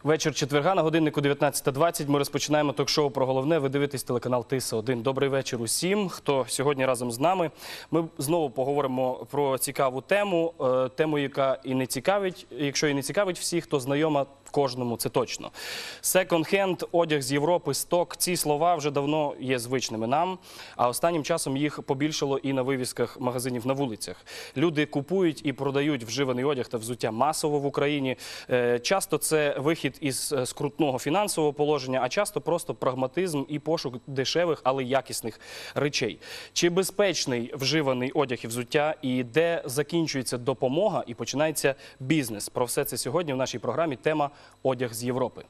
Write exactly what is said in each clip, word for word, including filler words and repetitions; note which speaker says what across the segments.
Speaker 1: Вечір четверга на годиннику дев'ятнадцята двадцять. Ми розпочинаємо ток-шоу про головне. Ви дивитесь телеканал Тиса один. Добрий вечір усім, хто сьогодні разом з нами. Ми знову поговоримо про цікаву тему, тему, яка і не цікавить, якщо і не цікавить всіх, то знайома кожному, це точно. Секонд-хенд, одяг з Європи, сток. Ці слова вже давно є звичними нам, а останнім часом їх побільшало і на вивісках магазинів на вулицях. Люди купують і продають вживаний одяг та взуття масово в Україні. Часто це вихід із скрутного фінансового положення, а часто просто прагматизм і пошук дешевих, але якісних речей. Чи безпечний вживаний одяг і взуття, і де закінчується допомога і починається бізнес? Про все це сьогодні в нашій програмі тема «Одяг з Європи».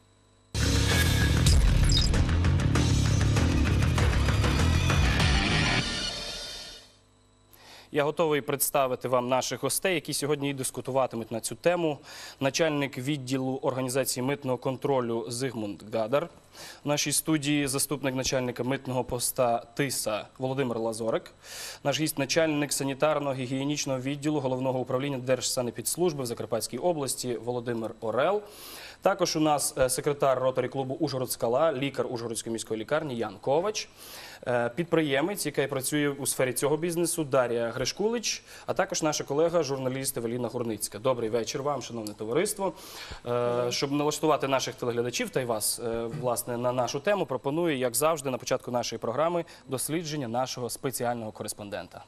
Speaker 1: Я готовий представити вам наших гостей, які сьогодні і дискутуватимуть на цю тему. Начальник відділу організації митного контролю Зигмунд Гадар. В нашій студії заступник начальника митного поста Тиса Володимир Лазорик. Наш гість – начальник санітарно-гігієнічного відділу Головного управління Держсанепідслужби в Закарпатській області Володимир Орел. Також у нас секретар ротарі-клубу «Ужгород-Скала», лікар Ужгородської міської лікарні Ян Ковач, підприємець, який працює у сфері цього бізнесу, Дар'я Гришкулич, а також наша колега, журналіст Евеліна Гурницька. Добрий вечір вам, шановне товариство. Щоб налаштувати наших телеглядачів та й вас, власне, на нашу тему, пропоную, як завжди, на початку нашої програми дослідження нашого спеціального кореспондента.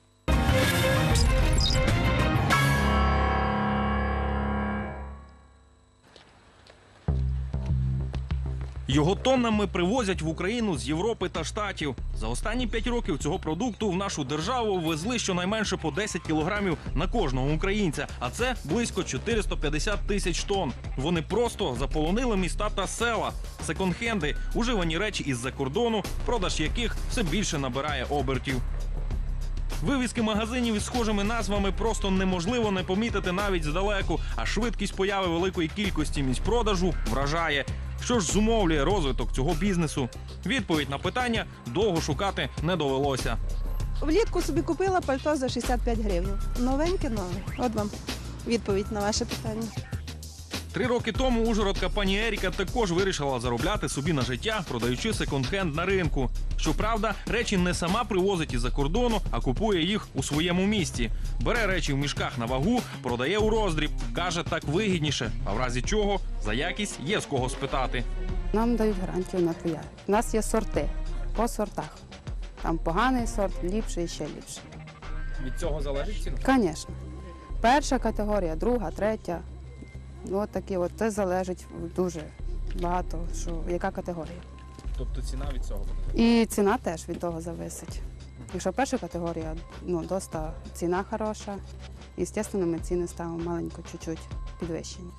Speaker 2: Його тоннами привозять в Україну з Європи та Штатів. За останні п'ять років цього продукту в нашу державу ввезли щонайменше по десять кілограмів на кожного українця, а це близько чотириста п'ятдесят тисяч тонн. Вони просто заполонили міста та села. Секонд-хенди – уживані речі із-за кордону, продаж яких все більше набирає обертів. Вивіски магазинів із схожими назвами просто неможливо не помітити навіть здалеку, а швидкість появи великої кількості місць продажу вражає. Що ж зумовлює розвиток цього бізнесу? Відповідь на питання довго шукати не довелося.
Speaker 3: Влітку собі купила пальто за шістдесят п'ять гривень. Новеньке нове. От вам відповідь на ваше питання.
Speaker 2: Три роки тому ужгородка пані Еріка також вирішила заробляти собі на життя, продаючи секонд-хенд на ринку. Щоправда, речі не сама привозить із-за кордону, а купує їх у своєму місті. Бере речі в мішках на вагу, продає у роздріб. Каже, так вигідніше, а в разі чого за якість є з кого спитати.
Speaker 4: Нам дають гарантію на твоя. У нас є сорти по сортах. Там поганий сорт, ліпший і ще ліпший.
Speaker 5: Від цього залежить ціна?
Speaker 4: Звісно. Перша категорія, друга, третя. Ось такі от. Це залежить дуже багато, що яка категорія.
Speaker 5: Тобто ціна від цього буде?
Speaker 4: І ціна теж від того зависить. Якщо перша категорія, ну, доста ціна хороша, і, звісно, ми ціни ставимо маленько, чуть-чуть підвищені.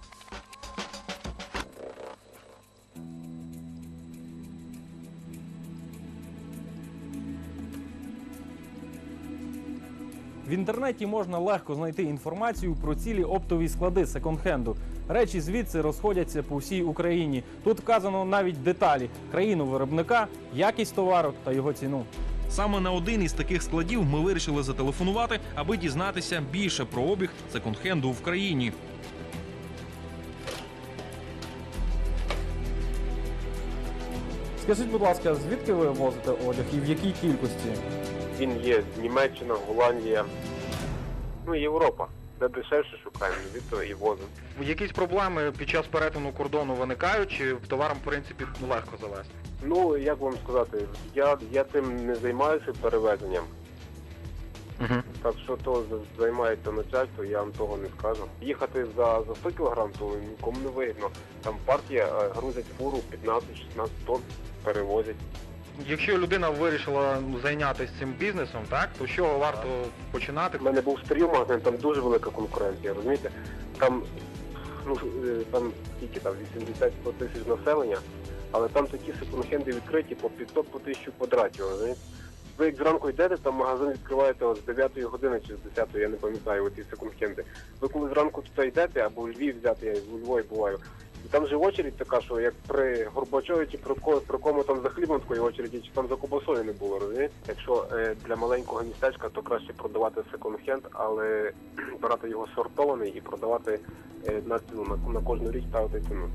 Speaker 5: В інтернеті можна легко знайти інформацію про цілі оптові склади секонд-хенду. Речі звідси розходяться по всій Україні. Тут вказано навіть деталі – країну виробника, якість товару та його ціну.
Speaker 2: Саме на один із таких складів ми вирішили зателефонувати, аби дізнатися більше про обіг секонд-хенду в країні.
Speaker 5: Скажіть, будь ласка, звідки ви возите одяг і в якій кількості?
Speaker 6: Він є Німеччина, Голландія, ну і Європа, де дешевше шукаємо, звідти і возимо.
Speaker 7: Якісь проблеми під час перетину кордону виникають, чи товаром, в принципі, легко завезти?
Speaker 6: Ну, як вам сказати, я, я тим не займаюся перевезенням,
Speaker 7: Угу.
Speaker 6: так що то займається начальство, я вам того не скажу. Їхати за, за сто кілограм, то нікому не вигідно. Там партія грузить фуру п'ятнадцять-шістнадцять тонн, перевозять.
Speaker 7: Якщо людина вирішила зайнятися цим бізнесом, так, то що варто починати?
Speaker 6: У мене був стрім магазин, там дуже велика конкуренція, розумієте? Там, ну, там скільки там, вісімдесят-сто тисяч населення, але там такі секонд-хенди відкриті по п'ятсот по тисячу квадратів, розумієте? Ви як зранку йдете, там магазин відкриваєте з дев'ятої години чи з десятої, я не пам'ятаю, оці секонд-хенди. Ви коли зранку туди йдете, або у Львів взяти, я у Львові буваю, І там же очередь така, що як при Горбачові чи при, ко- при кому там за хлібом такої очереді, чи там за ковбасою не було, розумієте? Якщо е, для маленького містечка, то краще продавати секонд-хенд, але брати його сортований і продавати е, на ціну, на, на кожну річ ставити ціну.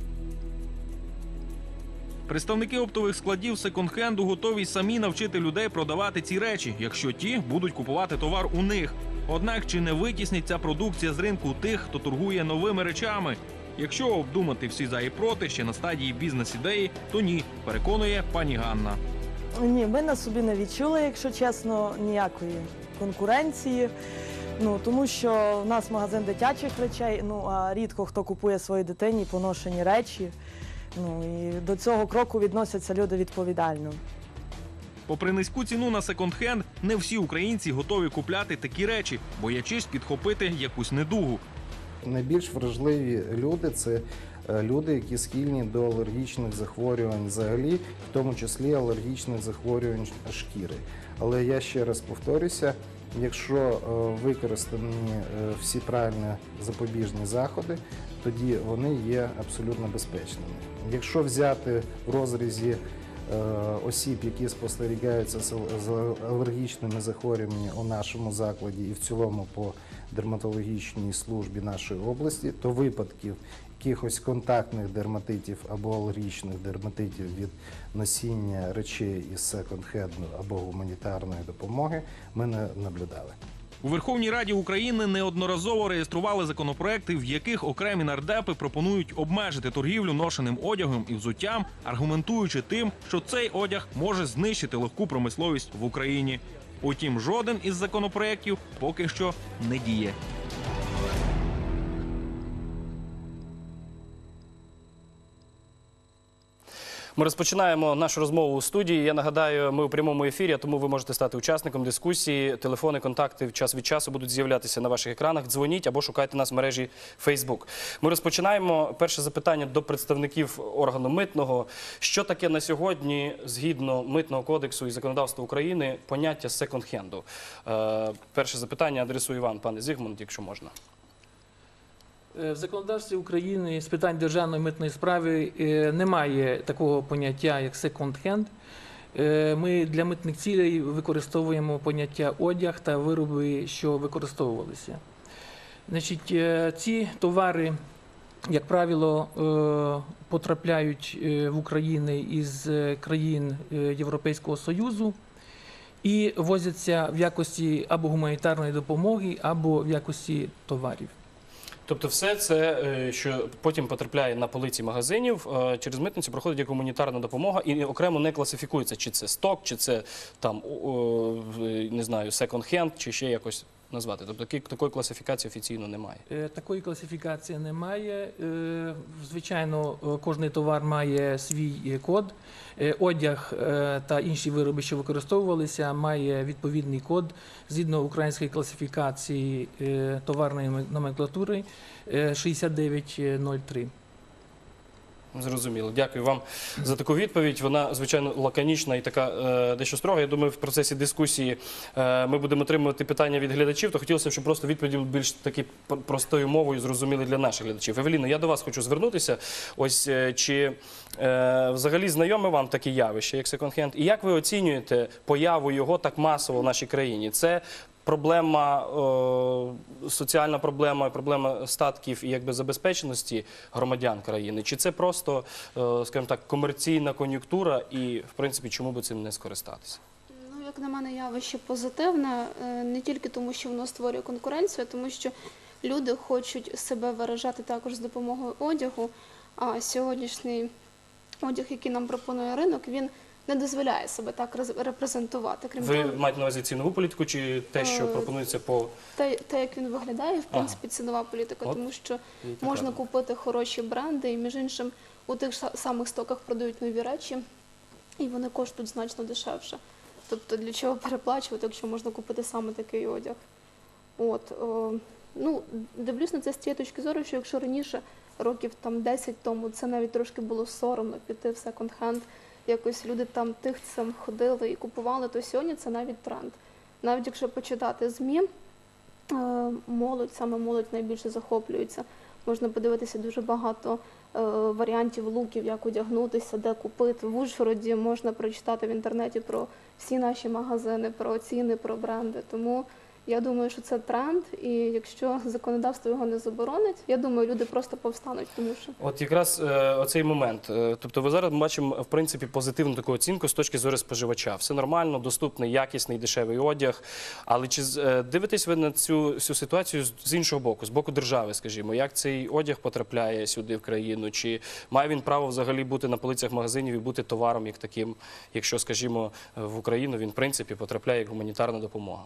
Speaker 2: Представники оптових складів секонд-хенду готові самі навчити людей продавати ці речі, якщо ті будуть купувати товар у них. Однак чи не витіснить ця продукція з ринку тих, хто торгує новими речами? Якщо обдумати всі за і проти ще на стадії бізнес-ідеї, то ні, переконує пані Ганна.
Speaker 8: Ні, ми на собі не відчули, якщо чесно, ніякої конкуренції. Ну, тому що в нас магазин дитячих речей, ну, а рідко хто купує своїй дитині поношені речі. Ну, і до цього кроку відносяться люди відповідально.
Speaker 2: Попри низьку ціну на секонд-хенд, не всі українці готові купляти такі речі, боячись підхопити якусь недугу.
Speaker 9: Найбільш вразливі люди – це е, люди, які схильні до алергічних захворювань взагалі, в тому числі алергічних захворювань шкіри. Але я ще раз повторюся, якщо е, використані е, всі правильні запобіжні заходи, тоді вони є абсолютно безпечними. Якщо взяти в розрізі осіб, які спостерігаються з алергічними захворюваннями у нашому закладі і в цілому по дерматологічній службі нашої області, то випадків якихось контактних дерматитів або алергічних дерматитів від носіння речей із секонд-хенду або гуманітарної допомоги ми не наблюдали.
Speaker 2: У Верховній Раді України неодноразово реєстрували законопроекти, в яких окремі нардепи пропонують обмежити торгівлю ношеним одягом і взуттям, аргументуючи тим, що цей одяг може знищити легку промисловість в Україні. Утім, жоден із законопроєктів поки що не діє.
Speaker 1: Ми розпочинаємо нашу розмову у студії. Я нагадаю, ми у прямому ефірі, тому ви можете стати учасником дискусії. Телефони, контакти час від часу будуть з'являтися на ваших екранах. Дзвоніть або шукайте нас в мережі Facebook. Ми розпочинаємо. Перше запитання до представників органу митного. Що таке на сьогодні, згідно Митного кодексу і законодавства України, поняття секонд-хенду? Е, перше запитання адресую вам, пане Зігмунд, якщо можна.
Speaker 10: В законодавстві України з питань державної митної справи немає такого поняття, як секонд-хенд. Ми для митних цілей використовуємо поняття одяг та вироби, що використовувалися. Значить, ці товари, як правило, потрапляють в Україну із країн Європейського Союзу і возяться в якості або гуманітарної допомоги, або в якості товарів.
Speaker 1: Тобто все це, що потім потрапляє на полиці магазинів, через митницю проходить як гуманітарна допомога і окремо не класифікується, чи це сток, чи це там, не знаю, секонд-хенд, чи ще якось назвати. Тобто такої класифікації офіційно немає.
Speaker 10: Такої класифікації немає. Звичайно, кожний товар має свій код. Одяг та інші вироби, що використовувалися, має відповідний код згідно української класифікації товарної номенклатури шістдесят дев'ять нуль три.
Speaker 1: Зрозуміло. Дякую вам за таку відповідь. Вона, звичайно, лаконічна і така е, дещо строга. Я думаю, в процесі дискусії е, ми будемо отримувати питання від глядачів, то хотілося б, щоб просто відповіді були більш такі простою мовою зрозуміли для наших глядачів. Евеліно, я до вас хочу звернутися. Ось е, чи е, взагалі знайоме вам таке явище, як секонд-хенд? І як ви оцінюєте появу його так масово в нашій країні? Це проблема, е, соціальна проблема, проблема статків і якби забезпеченості громадян країни? Чи це просто, е, скажімо так, комерційна кон'юнктура і, в принципі, чому би цим не скористатися?
Speaker 11: Ну, як на мене, явище позитивне, не тільки тому, що воно створює конкуренцію, а тому що люди хочуть себе виражати також з допомогою одягу, а сьогоднішній одяг, який нам пропонує ринок, він не дозволяє себе так репрезентувати. Крім
Speaker 1: Ви
Speaker 11: того,
Speaker 1: маєте на увазі цінову політику чи те, що пропонується по...
Speaker 11: те, те, як він виглядає, в принципі, цінова політика,
Speaker 1: От.
Speaker 11: тому що
Speaker 1: Видите,
Speaker 11: можна
Speaker 1: правильно.
Speaker 11: купити хороші бренди, і, між іншим, у тих самих стоках продають нові речі, і вони коштують значно дешевше. Тобто, для чого переплачувати, якщо можна купити саме такий одяг? От, о, ну, дивлюсь на це з цієї точки зору, що якщо раніше, років там десять тому, це навіть трошки було соромно піти в секонд-хенд, якось люди там тихцем ходили і купували, то сьогодні це навіть тренд. Навіть якщо почитати ЗМІ, молодь, саме молодь найбільше захоплюється Можна подивитися дуже багато е, варіантів луків, як одягнутися, де купити. В Ужгороді можна прочитати в інтернеті про всі наші магазини, про ціни, про бренди. Тому я думаю, що це тренд, і якщо законодавство його не заборонить, я думаю, люди просто повстануть, тому що…
Speaker 1: От якраз е, оцей момент. Е, тобто ви зараз бачимо, в принципі, позитивну таку оцінку з точки зору споживача. Все нормально, доступний, якісний, дешевий одяг. Але чи е, дивитесь ви на цю, цю ситуацію з, з іншого боку, з боку держави, скажімо? Як цей одяг потрапляє сюди в країну? Чи має він право взагалі бути на полицях магазинів і бути товаром як таким, якщо, скажімо, в Україну він, в принципі, потрапляє як гуманітарна допомога?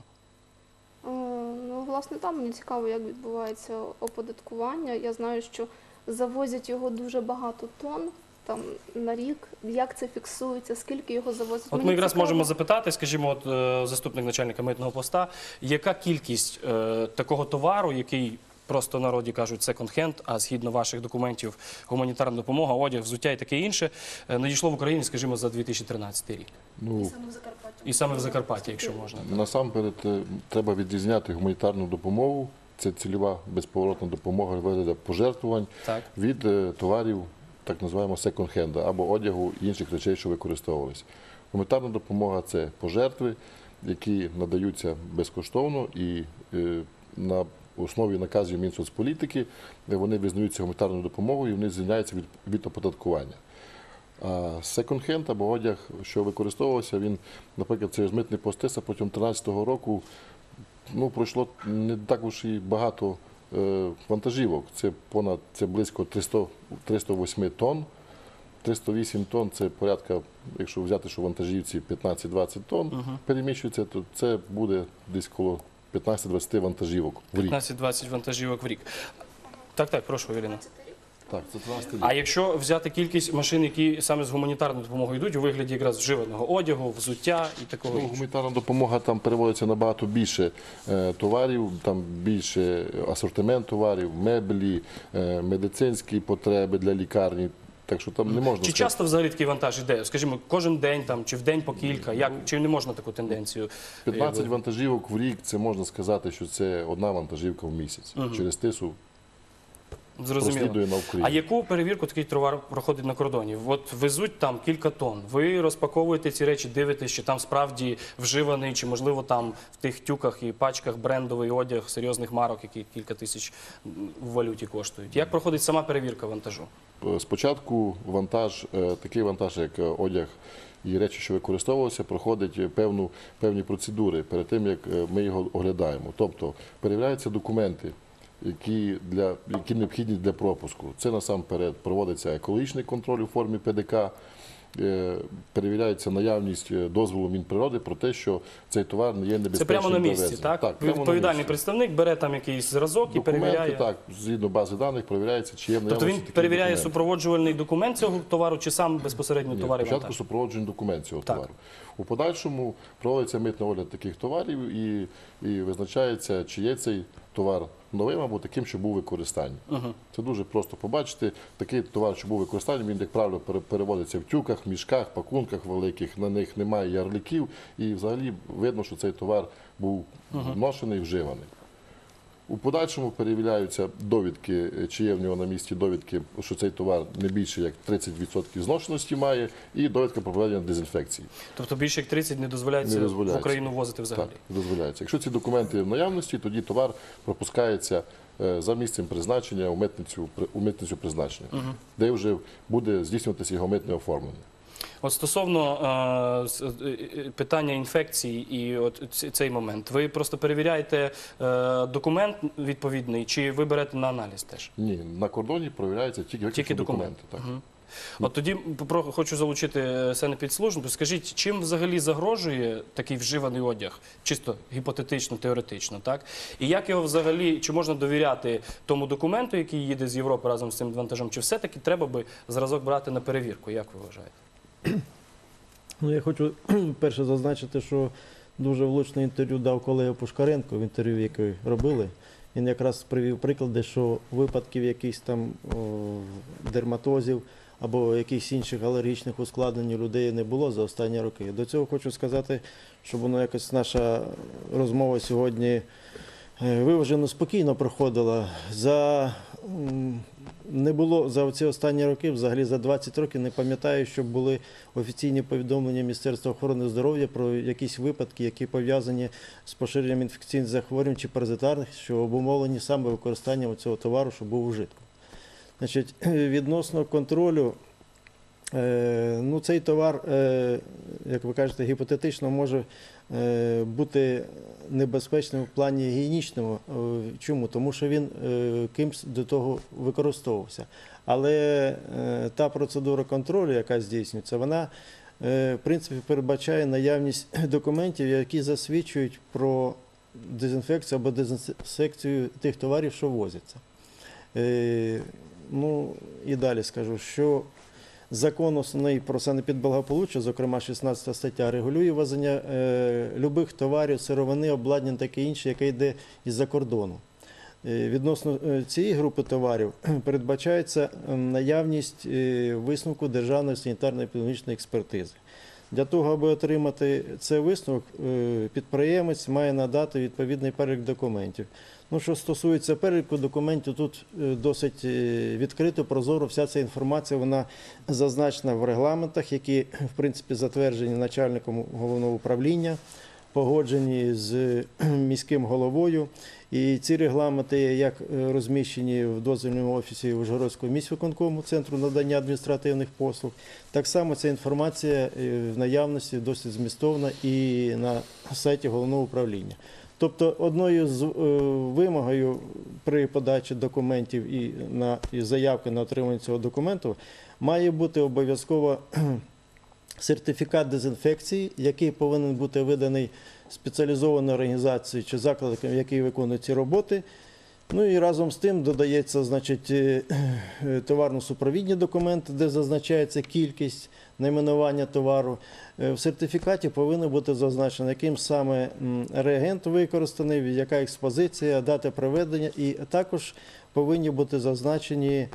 Speaker 11: Ну, власне, там мені цікаво, як відбувається оподаткування. Я знаю, що завозять його дуже багато тонн там на рік. Як це фіксується, скільки його завозять?
Speaker 1: От
Speaker 11: Мені
Speaker 1: ми якраз
Speaker 11: цікаво.
Speaker 1: можемо запитати, скажімо, от, е, заступник начальника митного поста, яка кількість е, такого товару, який просто в народі кажуть секонд-хенд, а згідно ваших документів гуманітарна допомога, одяг, взуття і таке інше, е, надійшло в Україні, скажімо, за дві тисячі тринадцятий рік.
Speaker 12: Ну,
Speaker 1: І саме в Закарпатті, якщо можна.
Speaker 12: насамперед е, треба відрізняти гуманітарну допомогу, це цільова безповоротна допомога вигляду пожертвувань,
Speaker 1: Так.
Speaker 12: від е, товарів, так називаємо секонд-хенда, або одягу і інших речей, що використовувалися. Гуманітарна допомога – це пожертви, які надаються безкоштовно і е, на основі наказів Мінсоцполітики вони визнаються гуманітарною допомогою і вони звільняються від, від оподаткування. А секонд-хенд або одяг, що використовувався, він, наприклад, через митні пости протягом дві тисячі тринадцятого року ну, пройшло не так уж і багато е, вантажівок. Це понад це близько триста, триста вісім тонн. триста вісім тонн – це порядка, якщо взяти, що вантажівці п'ятнадцять-двадцять тонн
Speaker 1: Угу.
Speaker 12: переміщуються, то це буде десь коло п'ятнадцять-двадцять вантажівок в рік.
Speaker 1: п'ятнадцять-двадцять вантажівок в рік. Так, так, прошу, Ірина.
Speaker 12: Так, це тринадцятий рік.
Speaker 1: А якщо взяти кількість машин, які саме з гуманітарною допомогою йдуть, у вигляді якраз вживаного одягу, взуття і такого
Speaker 12: Ну,
Speaker 1: іншого?
Speaker 12: гуманітарна допомога, там переводиться набагато більше е, товарів, там більше асортимент товарів, меблі, е, медицинські потреби для лікарні. Так що там не можна
Speaker 1: Чи
Speaker 12: сказати.
Speaker 1: часто взагалі такий вантаж йде? Скажімо, кожен день там, чи в день по кілька? Як, чи не можна таку тенденцію?
Speaker 12: п'ятнадцять
Speaker 1: якби?
Speaker 12: вантажівок в рік, це можна сказати, що це одна вантажівка в місяць.
Speaker 1: Мгм.
Speaker 12: Через тису
Speaker 1: Зрозуміло.
Speaker 12: прослідує на
Speaker 1: А
Speaker 12: Україні.
Speaker 1: яку перевірку такий товар проходить на кордоні? От везуть там кілька тонн, ви розпаковуєте ці речі, дивитесь, чи там справді вживаний, чи можливо там в тих тюках і пачках брендовий одяг серйозних марок, які кілька тисяч в валюті коштують. Як проходить сама перевірка вантажу?
Speaker 12: Спочатку вантаж, е, такий вантаж, як е, одяг і речі, що використовувалися, проходить певну, певні процедури перед тим, як е, ми його оглядаємо. Тобто перевіряються документи, які, для, які необхідні для пропуску. Це насамперед проводиться екологічний контроль у формі Пе Де Ка, е, перевіряється наявність дозволу Мінприроди про те, що цей товар не є небезпечним
Speaker 1: Це прямо на
Speaker 12: для
Speaker 1: місці,
Speaker 12: ввезення.
Speaker 1: так?
Speaker 12: Так, прямо на
Speaker 1: Відповідальний
Speaker 12: місці.
Speaker 1: представник бере там якийсь зразок і
Speaker 12: Документи,
Speaker 1: перевіряє.
Speaker 12: так, згідно бази даних, перевіряється, чи є в
Speaker 1: Тобто
Speaker 12: наявності
Speaker 1: він
Speaker 12: такі
Speaker 1: перевіряє
Speaker 12: документи.
Speaker 1: супроводжувальний документ цього товару, чи сам безпосередньо
Speaker 12: Ні,
Speaker 1: товар і
Speaker 12: спочатку
Speaker 1: вантаж?
Speaker 12: супроводжений документ цього
Speaker 1: Так.
Speaker 12: товару. У подальшому проводиться митний огляд таких товарів і, і визначається, чи є цей товар новим або таким, що був у використанні.
Speaker 1: Угу.
Speaker 12: Це дуже просто побачити. Такий товар, що був у використанні, він, як правило, пере- переводиться в тюках, мішках, пакунках великих, на них немає ярликів, і взагалі видно, що цей товар був вношений, вживаний. У подальшому перевіряються довідки, чи є в нього на місці довідки, що цей товар не більше як тридцять відсотків зношеності має, і довідка про проведення дезінфекції.
Speaker 1: Тобто більше як тридцять не дозволяється,
Speaker 12: Не дозволяється.
Speaker 1: в Україну ввозити взагалі?
Speaker 12: Так, дозволяється. Якщо ці документи в наявності, тоді товар пропускається е, за місцем призначення у митницю, при- у митницю призначення, де вже буде здійснюватися його митне оформлення.
Speaker 1: От стосовно е, с- е, е, питання інфекції і от ц- цей момент, ви просто перевіряєте е, документ відповідний, чи ви берете на аналіз теж?
Speaker 12: Ні, на кордоні перевіряються тільки,
Speaker 1: Тільки
Speaker 12: виключно
Speaker 1: документи.
Speaker 12: документи. Так.
Speaker 1: Мгм. От тоді попро- хочу залучити санепідслужбу. Скажіть, чим взагалі загрожує такий вживаний одяг, чисто гіпотетично, теоретично, так? І як його взагалі, чи можна довіряти тому документу, який їде з Європи разом з цим вантажем, чи все-таки треба би зразок брати на перевірку? Як ви вважаєте?
Speaker 13: Ну, я хочу перше зазначити, що дуже влучне інтерв'ю дав колега Пушкаренко в інтерв'ю, яке робили. Він якраз привів приклади, що випадків якихось там о, дерматозів або якихось інших алергічних ускладнень у людей не було за останні роки. До цього хочу сказати, щоб воно якось наша розмова сьогодні е, виважено спокійно проходила. За, м, не було за ці останні роки, взагалі за двадцять років, не пам'ятаю, щоб були офіційні повідомлення Міністерства охорони здоров'я про якісь випадки, які пов'язані з поширенням інфекційних захворювань чи паразитарних, що обумовлені саме використанням цього товару, що був ужитком. Значить, відносно контролю, е, ну, цей товар, е, як ви кажете, гіпотетично може е, бути небезпечним в плані гігієнічному. Е, чому? Тому що він е, кимсь до того використовувався. Але е, та процедура контролю, яка здійснюється, вона е, в принципі передбачає наявність документів, які засвідчують про дезінфекцію або дезінсекцію тих товарів, що возяться. Е, ну і далі скажу, що закон основний про санепідблагополуччя, зокрема шістнадцята стаття, регулює ввезення е, любих товарів, сировини, обладнання, таке інше, яке йде із-за кордону. Е, відносно е, цієї групи товарів передбачається е, наявність е, висновку Державної санітарно-епідеміологічної експертизи. Для того, аби отримати цей висновок, е, підприємець має надати відповідний перелік документів. Ну, що стосується переліку документів, тут е, досить е, відкрито, прозоро, вся ця інформація, вона зазначена в регламентах, які, в принципі, затверджені начальником головного управління, погоджені з міським головою. І ці регламенти як розміщені в дозвільному офісі Ужгородського міськвиконкому, Центру надання адміністративних послуг. Так само ця інформація в наявності досить змістовна і на сайті головного управління. Тобто одною з вимогою при подачі документів і, на, і заявки на отримання цього документу має бути обов'язково сертифікат дезінфекції, який повинен бути виданий спеціалізованою організацією чи закладом, який виконує ці роботи. Ну і разом з тим додається, значить, товарно-супровідні документи, де зазначається кількість, найменування товару. В сертифікаті повинно бути зазначено, яким саме реагент використаний, яка експозиція, дата проведення, і також повинні бути зазначені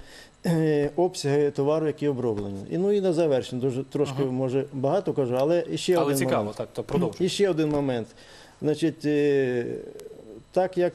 Speaker 13: обсяги товару, які оброблені. І, ну і на завершення, дуже трошки, ага. може, багато кажу, але ще
Speaker 1: але
Speaker 13: один
Speaker 1: цікаво,
Speaker 13: момент.
Speaker 1: так, то продовжуй.
Speaker 13: І ще один момент. Значить, так як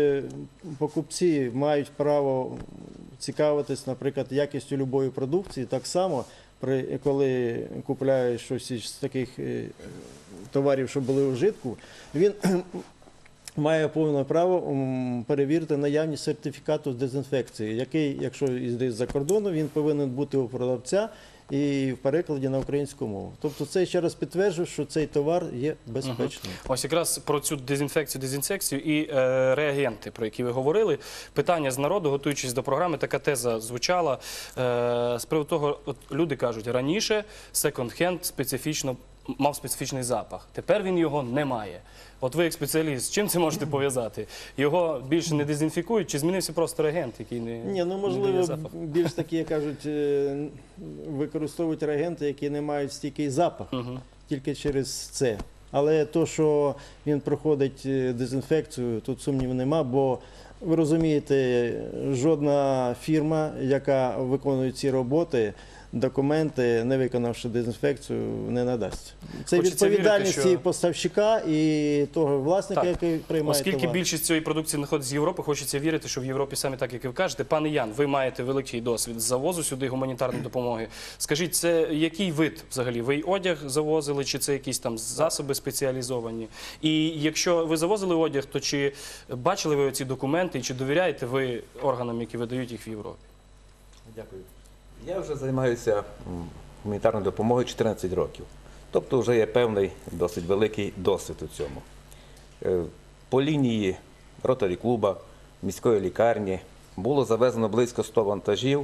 Speaker 13: покупці мають право цікавитись, наприклад, якістю будь-якої продукції, так само, при, коли купляє щось із таких товарів, що були у вжитку, він має повне право перевірити наявність сертифікату з дезінфекції, який, якщо йде з-за кордону, він повинен бути у продавця і в перекладі на українську мову. Тобто це ще раз підтверджує, що цей товар є безпечним.
Speaker 1: Угу. Ось якраз про цю дезінфекцію, дезінсекцію і е, реагенти, про які ви говорили. Питання з народу, готуючись до програми, така теза звучала. Е, з приводу того, от люди кажуть, раніше секонд-хенд специфічно мав специфічний запах. Тепер він його не має. От ви як спеціаліст, з чим це можете пов'язати? Його більше не дезінфікують, чи змінився просто реагент, який не,
Speaker 13: Ні, ну, можливо,
Speaker 1: не дає запах?
Speaker 13: Більш такі, як кажуть, використовують реагенти, які не мають стійкий запах, угу. тільки через це. Але то, що він проходить дезінфекцію, тут сумніву нема, бо ви розумієте, жодна фірма, яка виконує ці роботи, документи, не виконавши дезінфекцію, не надасть. Це хочеться відповідальність вірити, що... і поставщика, і того власника, так. який приймає
Speaker 1: Оскільки
Speaker 13: товар.
Speaker 1: Більшість цієї продукції знаходиться з Європи, хочеться вірити, що в Європі саме так, як і ви кажете. Пане Ян, ви маєте великий досвід з завозу сюди гуманітарної допомоги. Скажіть, це який вид взагалі? Ви одяг завозили, чи це якісь там засоби спеціалізовані? І якщо ви завозили одяг, то чи бачили ви ці документи, і чи довіряєте ви органам, які видають їх в Європі?
Speaker 14: Дякую. Я вже займаюся гуманітарною допомогою чотирнадцять років. Тобто вже є певний досить великий досвід у цьому. По лінії ротарі-клуба, міської лікарні було завезено близько ста вантажів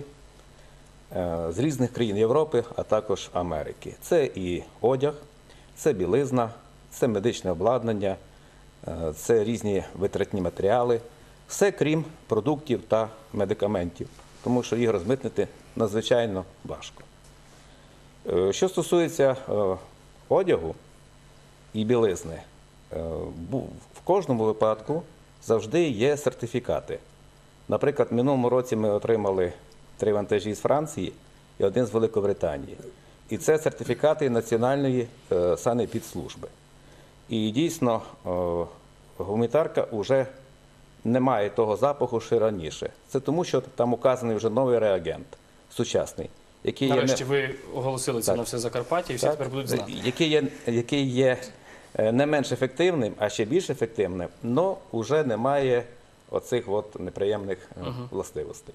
Speaker 14: з різних країн Європи, а також Америки. Це і одяг, це білизна, це медичне обладнання, це різні витратні матеріали. Все крім продуктів та медикаментів, тому що їх розмитнити надзвичайно важко. Що стосується одягу і білизни, в кожному випадку завжди є сертифікати. Наприклад, в минулому році ми отримали три вантажі з Франції і один з Великобританії. І це сертифікати Національної санепідслужби. І дійсно гуманітарка вже немає того запаху, що й раніше. Це тому, що там указаний вже новий реагент, сучасний, який
Speaker 1: Нарешті
Speaker 14: є...
Speaker 1: ви оголосили це
Speaker 14: Так.
Speaker 1: на все Закарпаття, і всі
Speaker 14: Так.
Speaker 1: тепер будуть знати.
Speaker 14: Який є, який є е, не менш ефективним, а ще більш ефективним, але вже немає оцих от неприємних е,
Speaker 1: Мгм.
Speaker 14: властивостей.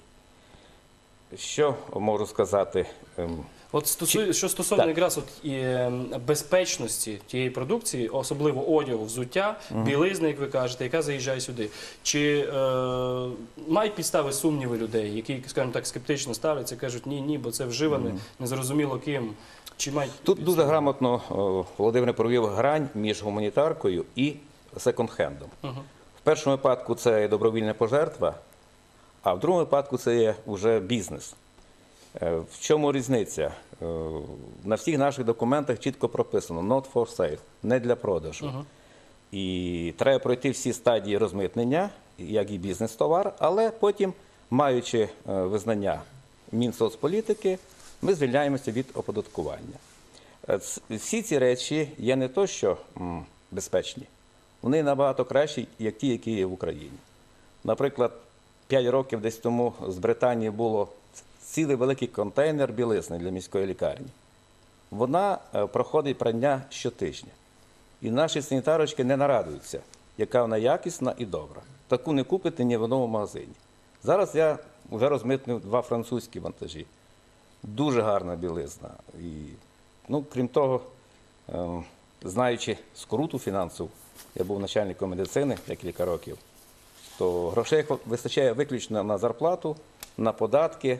Speaker 14: Що можу сказати? Ем,
Speaker 1: От стосу... що стосовно
Speaker 14: Так.
Speaker 1: якраз от, і, е, безпечності тієї продукції, особливо одягу, взуття,
Speaker 14: Мгм.
Speaker 1: білизни, як ви кажете, яка заїжджає сюди, чи е, мають підстави сумніви людей, які, скажімо так, скептично ставляться, кажуть, ні, ні, бо це вживане,
Speaker 14: Мгм.
Speaker 1: незрозуміло ким. Чи мають
Speaker 14: Тут дуже грамотно о, Володимир провів грань між гуманітаркою і секонд-хендом.
Speaker 1: Мгм.
Speaker 14: В першому випадку це є добровільна пожертва, а в другому випадку це є вже бізнес. Е, В чому різниця? Е, На всіх наших документах чітко прописано «not for sale», не для продажу.
Speaker 1: Мгм.
Speaker 14: І треба пройти всі стадії розмитнення, як і бізнес-товар, але потім, маючи е, визнання Мінсоцполітики, ми звільняємося від оподаткування. Е, ц- Всі ці речі є не то, що м, безпечні, вони набагато кращі, як ті, які є в Україні. Наприклад, п'ять років десь тому з Британії було цілий великий контейнер білизни для міської лікарні. Вона е, проходить прання щотижня. І наші санітарочки не нарадуються, яка вона якісна і добра. Таку не купите ні в одному магазині. Зараз я вже розмитнив два французькі вантажі. Дуже гарна білизна. І, ну, крім того, е, знаючи скруту фінансову, я був начальником медицини декілька років, то грошей вистачає виключно на зарплату, на податки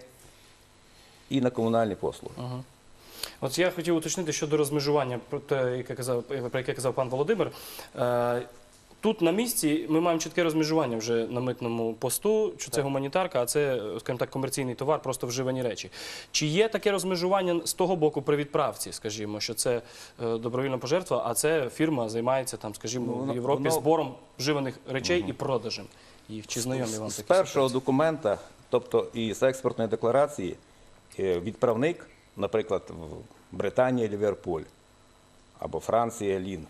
Speaker 14: і на комунальні послуги.
Speaker 1: Ага. От я хотів уточнити щодо розмежування, про те, яке казав, про яке казав пан Володимир. Е, Тут на місці ми маємо чітке розмежування вже на митному посту, що це гуманітарка, а це, скажімо так, комерційний товар, просто вживані речі. Чи є таке розмежування з того боку при відправці, скажімо, що це е, добровільна пожертва, а це фірма займається, там, скажімо,
Speaker 14: Ну,
Speaker 1: в
Speaker 14: воно-
Speaker 1: Європі
Speaker 14: воно-
Speaker 1: збором вживаних речей і продажем їх? Чи знайомі вам
Speaker 14: З
Speaker 1: такі
Speaker 14: першого
Speaker 1: ситуації?
Speaker 14: документа, тобто із експортної декларації, е, відправник, наприклад, в Британія Ліверпуль або Франція Лін,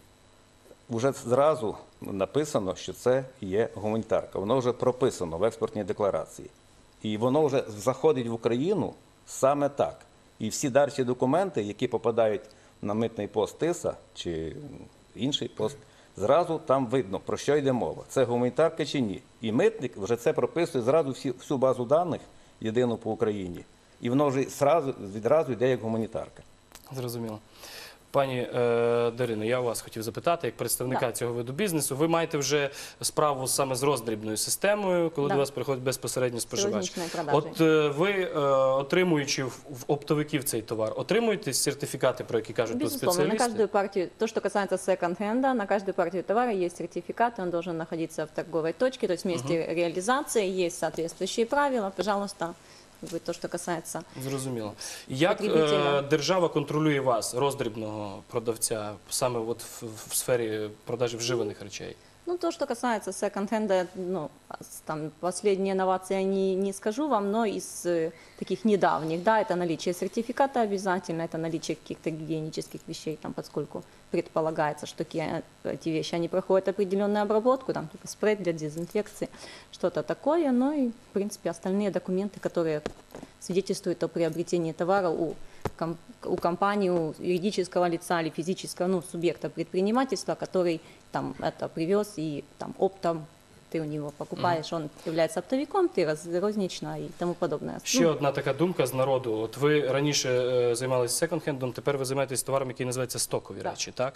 Speaker 14: вже зразу написано, що це є гуманітарка. Воно вже прописано в експортній декларації. І воно вже заходить в Україну саме так. І всі далі документи, які попадають на митний пост ТИСА чи інший пост, зразу там видно, про що йде мова. Це гуманітарка чи ні. І митник вже це прописує зразу всі, всю базу даних, єдину по Україні. І воно вже зразу, відразу йде як гуманітарка.
Speaker 1: Зрозуміло. Пані е, Дарино, я у вас хотів запитати, як представника
Speaker 15: Да.
Speaker 1: цього виду бізнесу, ви маєте вже справу саме з роздрібною системою, коли
Speaker 15: Да.
Speaker 1: до вас приходить безпосередньо споживач.
Speaker 15: розничної продажі.
Speaker 1: От е, ви, е, отримуючи в, в оптовиків цей товар, отримуєте сертифікати, про які кажуть тут
Speaker 15: Безусловно, на
Speaker 1: спеціалісти?
Speaker 15: каждую партию, то, что касается секонд-хенда, на каждую партию товара есть сертификат, он должен находиться в торговой точке, то есть в месте реализации есть соответствующие правила, пожалуйста, как бы то, что касается.
Speaker 1: Зрозуміло. Як
Speaker 15: Потребителя.
Speaker 1: е, держава контролює вас, роздрібного продавця, саме от в, в сфері продажі вживаних речей?
Speaker 15: Ну, то, что касается секонд-хенда, ну, с- там, последние инновации я не, не скажу вам, но из э, таких недавних, да, это наличие сертификата обязательно, это наличие каких-то гигиенических вещей, там, поскольку предполагается, что ки- эти вещи, они проходят определенную обработку, там, типа спрей для дезинфекции, что-то такое, ну и, в принципе, остальные документы, которые свидетельствуют о приобретении товара у, ком- у компании, у юридического лица или физического, ну, субъекта предпринимательства, который там это привез и там оптом ты у него покупаешь, он является оптовиком, ты роз, рознично и тому подобное.
Speaker 1: Ще
Speaker 15: Ну,
Speaker 1: одна така думка з народу. От ви раніше е, займалися секонд-хендом, тепер ви займаєтесь товаром, який називається стокові речі, так?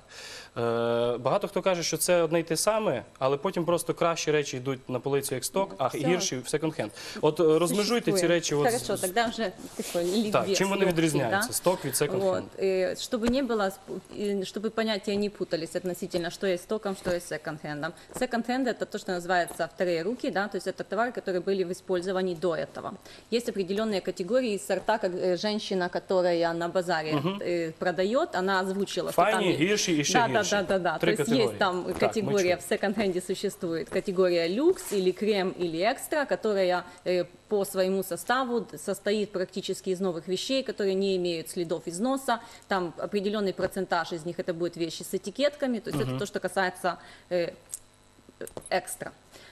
Speaker 1: Е, багато хто каже, що це одне й те саме, але потім просто кращі речі йдуть на полицю як сток, а
Speaker 15: Все.
Speaker 1: гірші в секонд-хенд. От е, розмежуйте ці
Speaker 15: существует.
Speaker 1: речі. От,
Speaker 15: Хорошо,
Speaker 1: з-
Speaker 15: тогда уже такой ликбез
Speaker 1: так, чим вони
Speaker 15: легкий,
Speaker 1: відрізняються?
Speaker 15: да?
Speaker 1: Сток від секонд-хенду?
Speaker 15: Вот. э, Чтобы не было, сп- и чтобы понятия не путались относительно, что есть стоком, что есть секонд-хендом. Секонд-хенд – это то, что называется вторые руки, да, то есть это товары, которые были в использовании до этого. Есть определенные категории и сорта, как э, женщина, которая на базаре
Speaker 1: Мгм.
Speaker 15: э, продает, она озвучила, что
Speaker 1: Файні,
Speaker 15: там...
Speaker 1: гірші і ще
Speaker 15: да,
Speaker 1: гірші.
Speaker 15: Да, да, да, да.
Speaker 1: Три
Speaker 15: То есть
Speaker 1: категории.
Speaker 15: есть там
Speaker 1: Так, мы
Speaker 15: категория,
Speaker 1: чуем.
Speaker 15: в секонд-хенде существует категория люкс или крем или экстра, которая э, по своему составу состоит практически из новых вещей, которые не имеют следов износа. Там определенный процентаж из них это будут вещи с этикетками, то есть
Speaker 1: Мгм.
Speaker 15: это то, что касается э, экстра.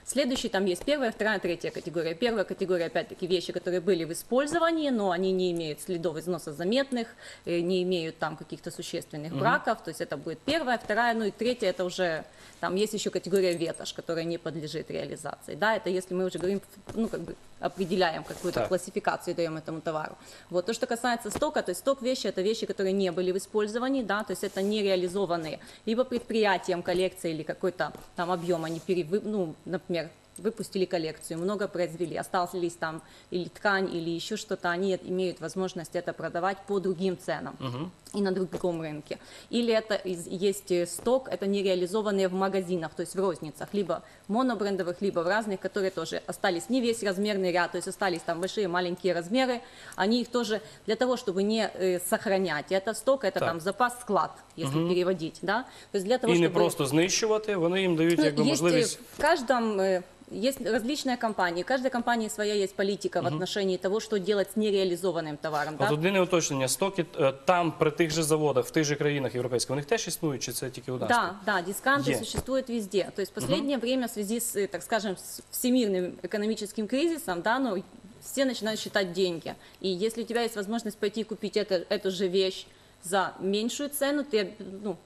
Speaker 15: Следующий там есть первая, вторая, третья категория. Первая категория, опять-таки, вещи, которые были в использовании, но они не имеют следов износа заметных, э, не имеют там каких-то существенных
Speaker 16: Мгм.
Speaker 15: браков. То есть это будет первая, вторая, ну и третья, это уже, там есть еще категория ветошь, которая не подлежит реализации. Да, это если мы уже говорим, ну как бы определяем какую-то
Speaker 16: Так.
Speaker 15: классификацию, даем этому товару. Вот. То, что касается стока, то есть сток вещи, это вещи, которые не были в использовании, да, то есть это не реализованные либо предприятием коллекции или какой-то там объем, они перевы, ну, например, выпустили коллекцию, много произвели, осталась там или ткань, или еще что-то, они имеют возможность это продавать по другим ценам
Speaker 16: Мгм.
Speaker 15: и на другом рынке. Или это из- есть э, сток, это не реализованные в магазинах, то есть в розницах, либо монобрендовых, либо в разных, которые тоже остались не весь размерный ряд, то есть остались там большие, маленькие размеры, они их тоже для того, чтобы не э, сохранять. И это сток, это
Speaker 1: Так.
Speaker 15: там запас-склад, если
Speaker 1: Мгм.
Speaker 15: переводить, да. То есть для того,
Speaker 1: І не
Speaker 15: чтобы...
Speaker 1: просто знищувати, вони їм дають
Speaker 15: Ну,
Speaker 1: якби
Speaker 15: есть,
Speaker 1: можливість.
Speaker 15: э, в каждом э, есть различные компании, у каждой компании своя есть политика в
Speaker 1: Мгм.
Speaker 15: отношении того, что делать с нереализованным товаром.
Speaker 1: От
Speaker 15: Да?
Speaker 1: єдине уточнення, стоки е, там, при тих же заводах, в тих же країнах європейських, вони теж існують, чи це тільки у нас?
Speaker 15: Да, да, дисконты
Speaker 1: Е.
Speaker 15: существуют везде. То есть в последнее время в связи с, э, так скажем, с всемирным экономическим кризисом, да, ну, все начинают считать деньги. И если у тебя есть возможность пойти купить это, эту же вещь за меньшую цену, ты, ну,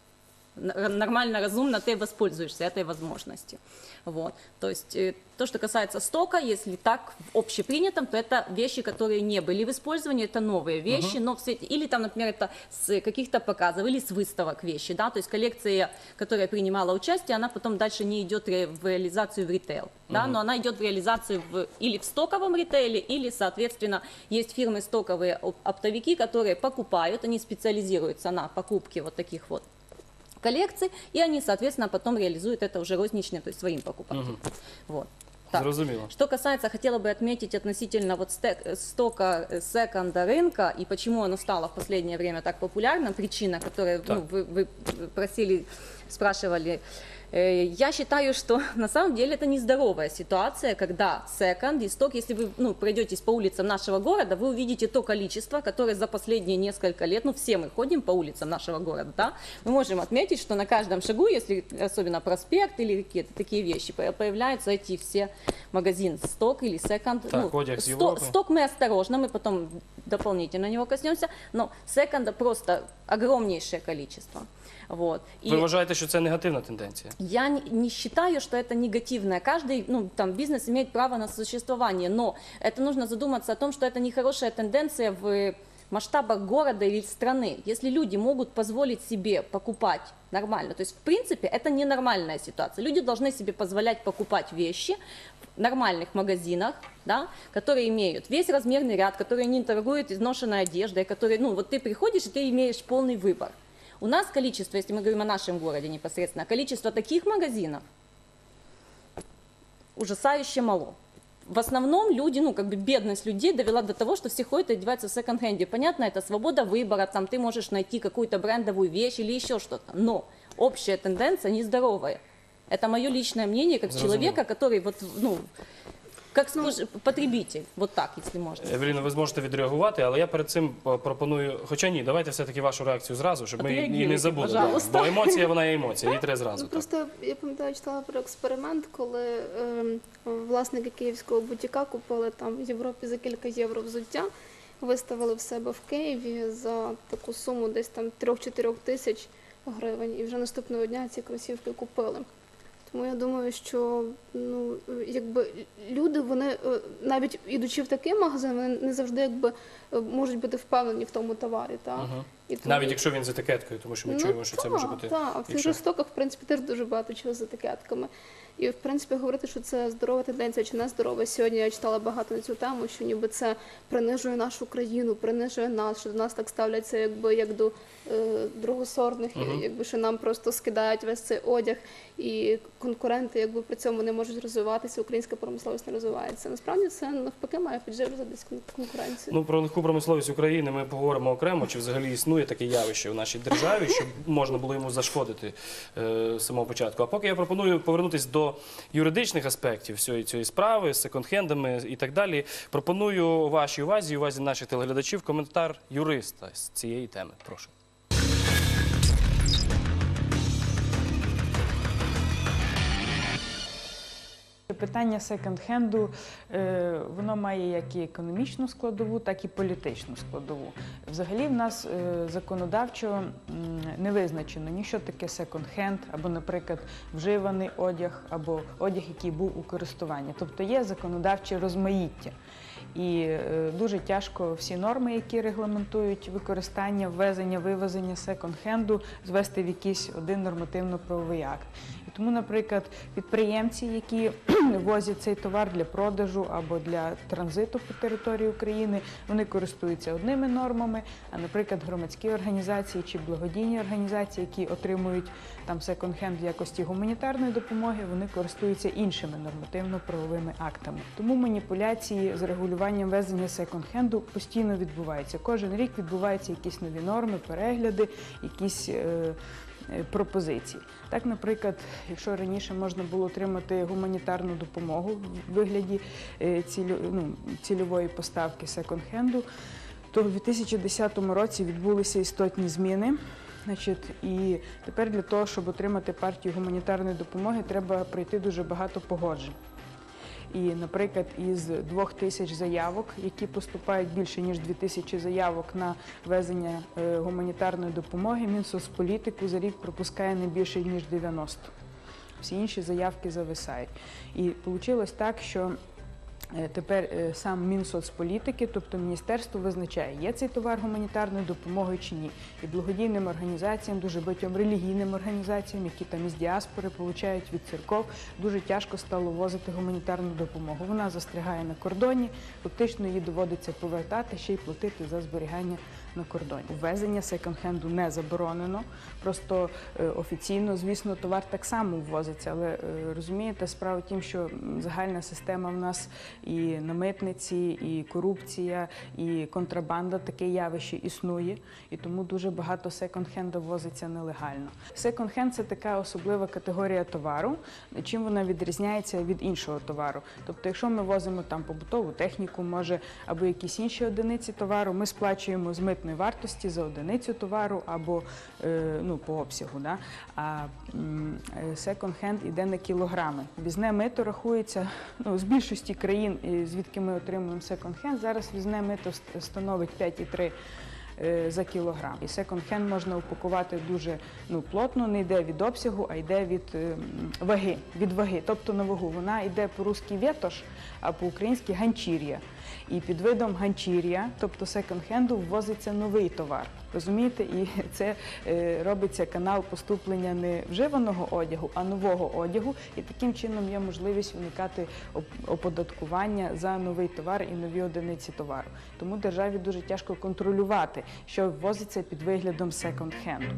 Speaker 15: н- нормально, разумно ты воспользуешься этой возможностью. Вот. То есть э, то, что касается стока, если так в общепринятом, то это вещи, которые не были в использовании, это новые вещи,
Speaker 16: Мгм.
Speaker 15: но в свете, или там, например, это с каких-то показов, или с выставок вещи, да, то есть коллекция, которая принимала участие, она потом дальше не идет ре- в реализацию в ритейл, да,
Speaker 16: Мгм.
Speaker 15: но она идет в реализацию в, или в стоковом ритейле, или, соответственно, есть фирмы стоковые оп- оптовики, которые покупают, они специализируются на покупке вот таких вот коллекций, и они, соответственно, потом реализуют это уже рознично, то есть своим покупателям.
Speaker 1: Мгм.
Speaker 15: Вот. Так.
Speaker 1: Зрозуміло.
Speaker 15: Что касается, хотела бы отметить относительно вот стек- стока э, секонда рынка и почему оно стало в последнее время так популярным, причина, которую ну, вы, вы просили, спрашивали. Э, Я считаю, что на самом деле это нездоровая ситуация, когда секонд и сток, если вы ну, пройдетесь по улицам нашего города, вы увидите то количество, которое за последние несколько лет, ну все мы ходим по улицам нашего города, да, мы можем отметить, что на каждом шагу, если особенно проспект или какие-то такие вещи, по- появляются эти все магазины сток или секонд.
Speaker 1: Так, одяг с
Speaker 15: сто-
Speaker 1: Европы.
Speaker 15: сток мы осторожно, мы потом дополнительно на него коснемся, но секонда просто огромнейшее количество. Вот. И
Speaker 1: Ви вважаєте, що це негативна тенденція?
Speaker 15: я не, не считаю, что это негативное. Каждый ну, там, бизнес имеет право на существование, но это нужно задуматься о том, что это нехорошая тенденция в масштабах города или страны. Если люди могут позволить себе покупать нормально, то есть в принципе это ненормальная ситуация. Люди должны себе позволять покупать вещи в нормальных магазинах, да, которые имеют весь размерный ряд, которые не торгуют изношенной одеждой, которые, ну вот ты приходишь и ты имеешь полный выбор. У нас количество, если мы говорим о нашем городе непосредственно, количество таких магазинов ужасающе мало. В основном люди, ну, как бы бедность людей довела до того, что все ходят и одеваются в секонд-хенде. Понятно, это свобода выбора, там ты можешь найти какую-то брендовую вещь или еще что-то. Но общая тенденция нездоровая. Это мое личное мнение, как
Speaker 1: Зрозуміло.
Speaker 15: человека, который вот, ну, как спож- потребитель, вот так, если можно.
Speaker 1: Евеліно, ви зможете відреагувати, але я перед цим е, пропоную, хоча ні, давайте все-таки вашу реакцію зразу, щоб ми її не
Speaker 11: Отреагуйте,
Speaker 1: забули.
Speaker 11: пожалуйста.
Speaker 1: Бо емоція, вона є емоція, її треба зразу.
Speaker 11: Ну, просто я пам'ятаю, читала про експеримент, коли ем, власники київського бутіка купили там в Європі за кілька євро взуття, виставили в себе в Києві за таку суму десь там три-чотири тисяч гривень, і вже наступного дня ці кросівки купили. Тому я думаю, що ну, якби люди, вони е, навіть ідучи в такий магазин, вони не завжди якби е, можуть бути впевнені в тому товарі. Так?
Speaker 1: Мгм.
Speaker 11: І тому-
Speaker 1: Навіть якщо він з етикеткою, тому що ми чуємо, що це може бути.
Speaker 11: Так, а в цих
Speaker 1: якщо-
Speaker 11: же стоках, в принципі, теж дуже багато чого з етикетками. І, в принципі, говорити, що це здорова тенденція чи не здорова. Сьогодні я читала багато на цю тему, що ніби це принижує нашу країну, принижує нас, що до нас так ставляться якби як до е, другосортних,
Speaker 16: Мгм.
Speaker 11: якби що нам просто скидають весь цей одяг, і конкуренти якби при цьому не можуть розвиватися, українська промисловість не розвивається. Насправді це навпаки має підживлювати десь кон- конкуренцію.
Speaker 1: Ну, про легку промисловість України ми поговоримо окремо, чи взагалі існує таке явище в нашій державі, щоб можна було йому зашкодити е, з самого початку. А поки я пропоную повернутися до юридичних аспектів всієї цієї справи, з секонд-хендами і так далі. Пропоную вашій увазі, і увазі наших телеглядачів, коментар юриста з цієї теми. Прошу.
Speaker 16: питання секонд-хенду, е, воно має як і економічну складову, так і політичну складову. Взагалі в нас е, законодавчо м, не визначено ні що таке секонд-хенд, або, наприклад, вживаний одяг, або одяг, який був у користуванні. Тобто є законодавче розмаїття. І е, дуже тяжко всі норми, які регламентують використання, ввезення, вивезення секонд-хенду, звести в якийсь один нормативно-правовий акт. І тому, наприклад, підприємці, які возять цей товар для продажу або для транзиту по території України, вони користуються одними нормами, а, наприклад, громадські організації чи благодійні організації, які отримують там секонд-хенд в якості гуманітарної допомоги, вони користуються іншими нормативно-правовими актами. Тому маніпуляції з регулюванням везення секонд-хенду постійно відбуваються. Кожен рік відбуваються якісь нові норми, перегляди, якісь е, пропозиції. Так, наприклад, якщо раніше можна було отримати гуманітарну допомогу в вигляді цілю, ну, цільової поставки секонд-хенду, то в дві тисячі десятому році відбулися істотні зміни. Значить, і тепер для того, щоб отримати партію гуманітарної допомоги, треба пройти дуже багато погоджень. І, наприклад, із двох тисяч заявок, які поступають більше, ніж дві тисячі заявок на везення е, гуманітарної допомоги, Мінсоцполітику за рік пропускає не більше, ніж дев'яносто. Всі інші заявки зависають. І вийшло так, що тепер сам Мінсоцполітики, тобто міністерство, визначає, є цей товар гуманітарною допомогою чи ні. І благодійним організаціям, дуже багатьом релігійним організаціям, які там із діаспори получають від церков, дуже тяжко стало возити гуманітарну допомогу. Вона застрягає на кордоні, фактично її доводиться повертати, ще й платити за зберігання на кордоні. Ввезення секонд-хенду не заборонено, просто е, офіційно, звісно, товар так само ввозиться, але е, розумієте, справа в тім, що загальна система в нас і на митниці, і корупція, і контрабанда, таке явище існує, і тому дуже багато секонд-хенду ввозиться нелегально. Секонд-хенд – це така особлива категорія товару, чим вона відрізняється від іншого товару. Тобто, якщо ми возимо там побутову техніку, може, або якісь інші одиниці товару, ми сплачуємо з митної вартості за одиницю товару або е, ну, по обсягу. Да? А секонд-хенд іде на кілограми. Ввізне мито рахується, ну, з більшості країн, звідки ми отримуємо секонд-хенд, зараз ввізне мито становить п'ять цілих три за кілограм. І секонд-хенд можна упакувати дуже ну, плотно, не йде від обсягу, а йде від е, ваги, від ваги, тобто на вагу. Вона йде по-русски ветош, а по-українськи ганчір'я. І під видом ганчір'я, тобто секонд-хенду, ввозиться новий товар. Розумієте? І це е, робиться канал поступлення не вживаного одягу, а нового одягу. І таким чином є можливість уникати оподаткування за новий товар і нові одиниці товару. Тому державі дуже тяжко контролювати, що ввозиться під виглядом секонд-хенду.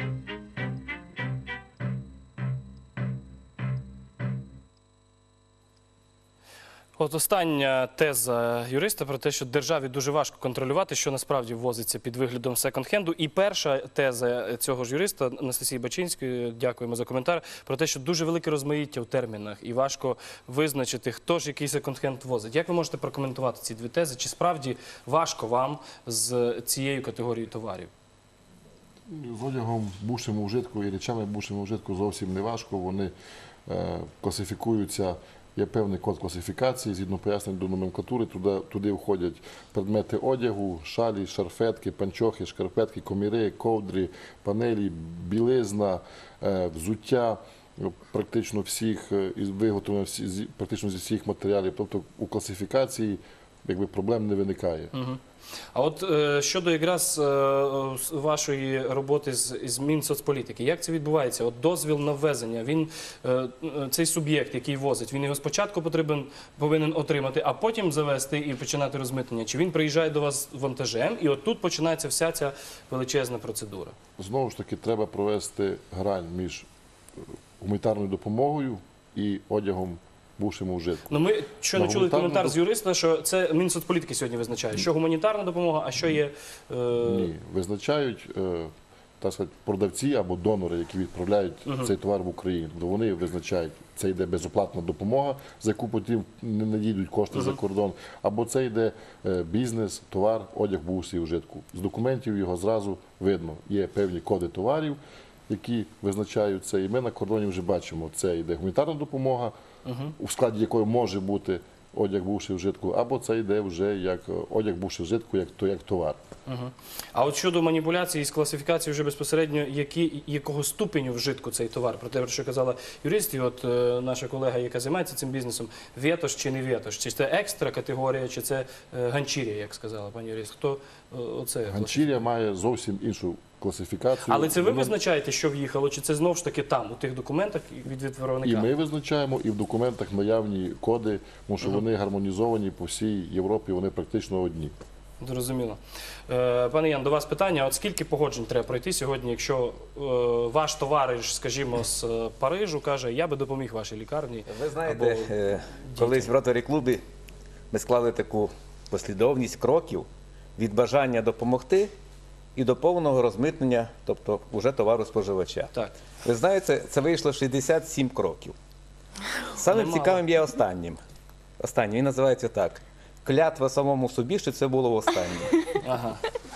Speaker 1: От остання теза юриста про те, що державі дуже важко контролювати, що насправді ввозиться під виглядом секонд-хенду. І перша теза цього ж юриста, Анастасії Бачинської, дякуємо за коментар, про те, що дуже велике розмаїття в термінах і важко визначити, хто ж який секонд-хенд возить. Як ви можете прокоментувати ці дві тези? Чи справді важко вам з цією категорією товарів?
Speaker 12: З одягом бувшим вжитку і речами бувшим вжитку зовсім не важко. Вони е, класифікуються. Є певний код класифікації, згідно пояснень до номенклатури, туди, туди входять предмети одягу, шалі, шарфетки, панчохи, шкарпетки, коміри, ковдри, панелі, білизна, взуття, практично всіх, виготовлено практично зі всіх матеріалів. Тобто у класифікації якби проблем не виникає.
Speaker 1: Угу. А от е, щодо якраз е, вашої роботи з, з Мінсоцполітики, як це відбувається? От дозвіл на ввезення, він, е, цей суб'єкт, який возить, він його спочатку потрібен, повинен отримати, а потім завести і починати розмитнення? Чи він приїжджає до вас вантажем, і от тут починається вся ця величезна процедура?
Speaker 12: Знову ж таки, треба провести грань між гуманітарною допомогою і одягом бувшому вжитку.
Speaker 1: Ну, ми щойно чули коментар доп... з юриста, що це Мінсоцполітики сьогодні визначає, що гуманітарна допомога, а що є... Е...
Speaker 12: Ні, визначають е, так сказати, продавці або донори, які відправляють uh-huh. цей товар в Україну. Вони визначають, це йде безоплатна допомога, за яку потім не надійдуть кошти uh-huh. за кордон, або це йде е, бізнес, товар, одяг бувший вжитку. З документів його зразу видно. Є певні коди товарів, які визначають це, і ми на кордоні вже бачимо, це йде гуманітарна допомога, у складі якої може бути одяг бувший вжитку, або це йде вже як одяг бувший вжитку, як, то як товар.
Speaker 1: Угу. А от щодо маніпуляції з класифікації вже безпосередньо, які, якого ступеню вжитку цей товар? Про те, що казала юрист, і от е, наша колега, яка займається цим бізнесом, ветош чи не ветош? Чи це екстра категорія, чи це е, ганчір'я, як сказала пані юрист? Хто е, оце?
Speaker 12: Ганчір'я має зовсім іншу класифікацію.
Speaker 1: Але це ви
Speaker 12: Воно...
Speaker 1: визначаєте, що в'їхало, чи це знову ж таки там, у тих документах від, від виробника?
Speaker 12: І ми визначаємо, і в документах наявні коди, тому що uh-huh. вони гармонізовані по всій Європі, вони практично одні.
Speaker 1: Зрозуміло. Е, пане Ян, до вас питання. От скільки погоджень треба пройти сьогодні, якщо е, ваш товариш, скажімо, з Парижу каже, я би допоміг вашій лікарні?
Speaker 14: Ви знаєте,
Speaker 1: або...
Speaker 14: е, колись в Ротарі-клубі ми склали таку послідовність кроків від бажання допомогти і до повного розмитнення, тобто уже товару споживача.
Speaker 1: Так.
Speaker 14: Ви знаєте, це вийшло шістдесят сім кроків. Самим
Speaker 1: Немало.
Speaker 14: цікавим є останнім. Останній, він називається так. Клятва самому собі, що це було останнє.
Speaker 1: Ага.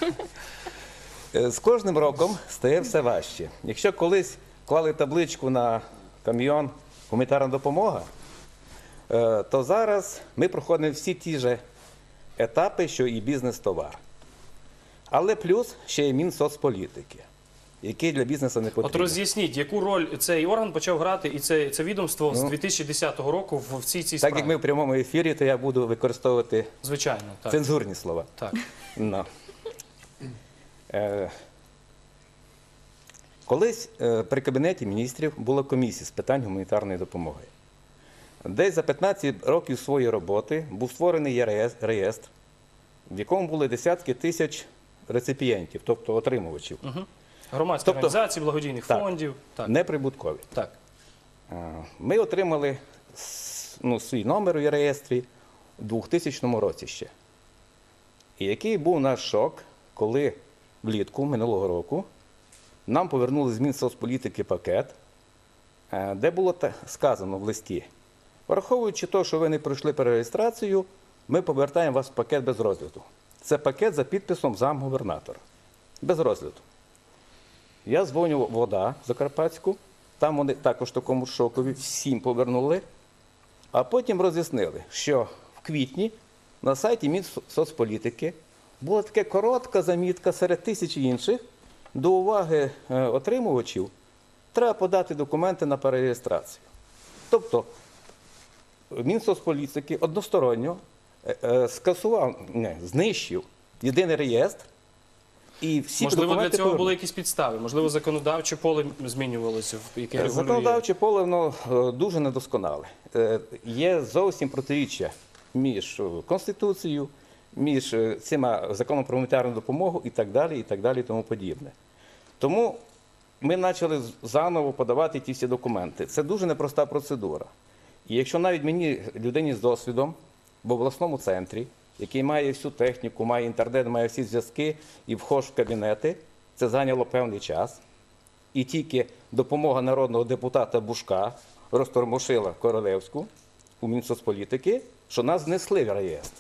Speaker 14: З кожним роком стає все важче. Якщо колись клали табличку на кам'йон «Гуманітарна допомога», то зараз ми проходимо всі ті ж етапи, що і бізнес-товар. Але плюс ще є Мінсоцполітики, який для бізнесу не потрібен.
Speaker 1: От роз'ясніть, яку роль цей орган почав грати і це, це відомство з дві тисячі десятого року в, в цій цій справі?
Speaker 14: Так як ми в прямому ефірі, то я буду використовувати
Speaker 1: Звичайно, так.
Speaker 14: цензурні слова.
Speaker 1: Так.
Speaker 14: No. Е, колись е, при Кабінеті міністрів була комісія з питань гуманітарної допомоги. Десь за п'ятнадцять років своєї роботи був створений реєстр, в якому були десятки тисяч реципієнтів, тобто отримувачів.
Speaker 1: Угу. Громадські тобто, організації, благодійних
Speaker 14: так,
Speaker 1: фондів. Так.
Speaker 14: Неприбуткові.
Speaker 1: Так.
Speaker 14: Ми отримали ну, свій номер у реєстрі у двохтисячному році ще. І який був наш шок, коли влітку минулого року нам повернули з Мінсоцполітики пакет, де було сказано в листі: враховуючи те, що ви не пройшли перереєстрацію, ми повертаємо вас в пакет без розгляду. Це пакет за підписом замгубернатора. Без розгляду. Я дзвоню в ОДА Закарпатську, там вони також в такому шокові, всім повернули, а потім роз'яснили, що в квітні на сайті Мінсоцполітики була така коротка замітка серед тисячі інших, до уваги отримувачів треба подати документи на перереєстрацію. Тобто Мінсоцполітики односторонньо скасував, не, знищив єдиний реєстр. І всі
Speaker 1: Можливо, для цього
Speaker 14: повернули.
Speaker 1: були якісь підстави? Можливо, законодавче поле змінювалося, яке регулює?
Speaker 14: Законодавче поле воно дуже недосконале. Є зовсім протиріччя між Конституцією, між цими законом про гуманітарну допомогу і так далі, і так далі, і тому подібне. Тому ми почали заново подавати ті всі документи. Це дуже непроста процедура. І якщо навіть мені, людині з досвідом, в обласному центрі, який має всю техніку, має інтернет, має всі зв'язки і вхож в кабінети, це зайняло певний час. І тільки допомога народного депутата Бушка розтормошила Королевську у Мінсоцполітики, що нас внесли в реєстр.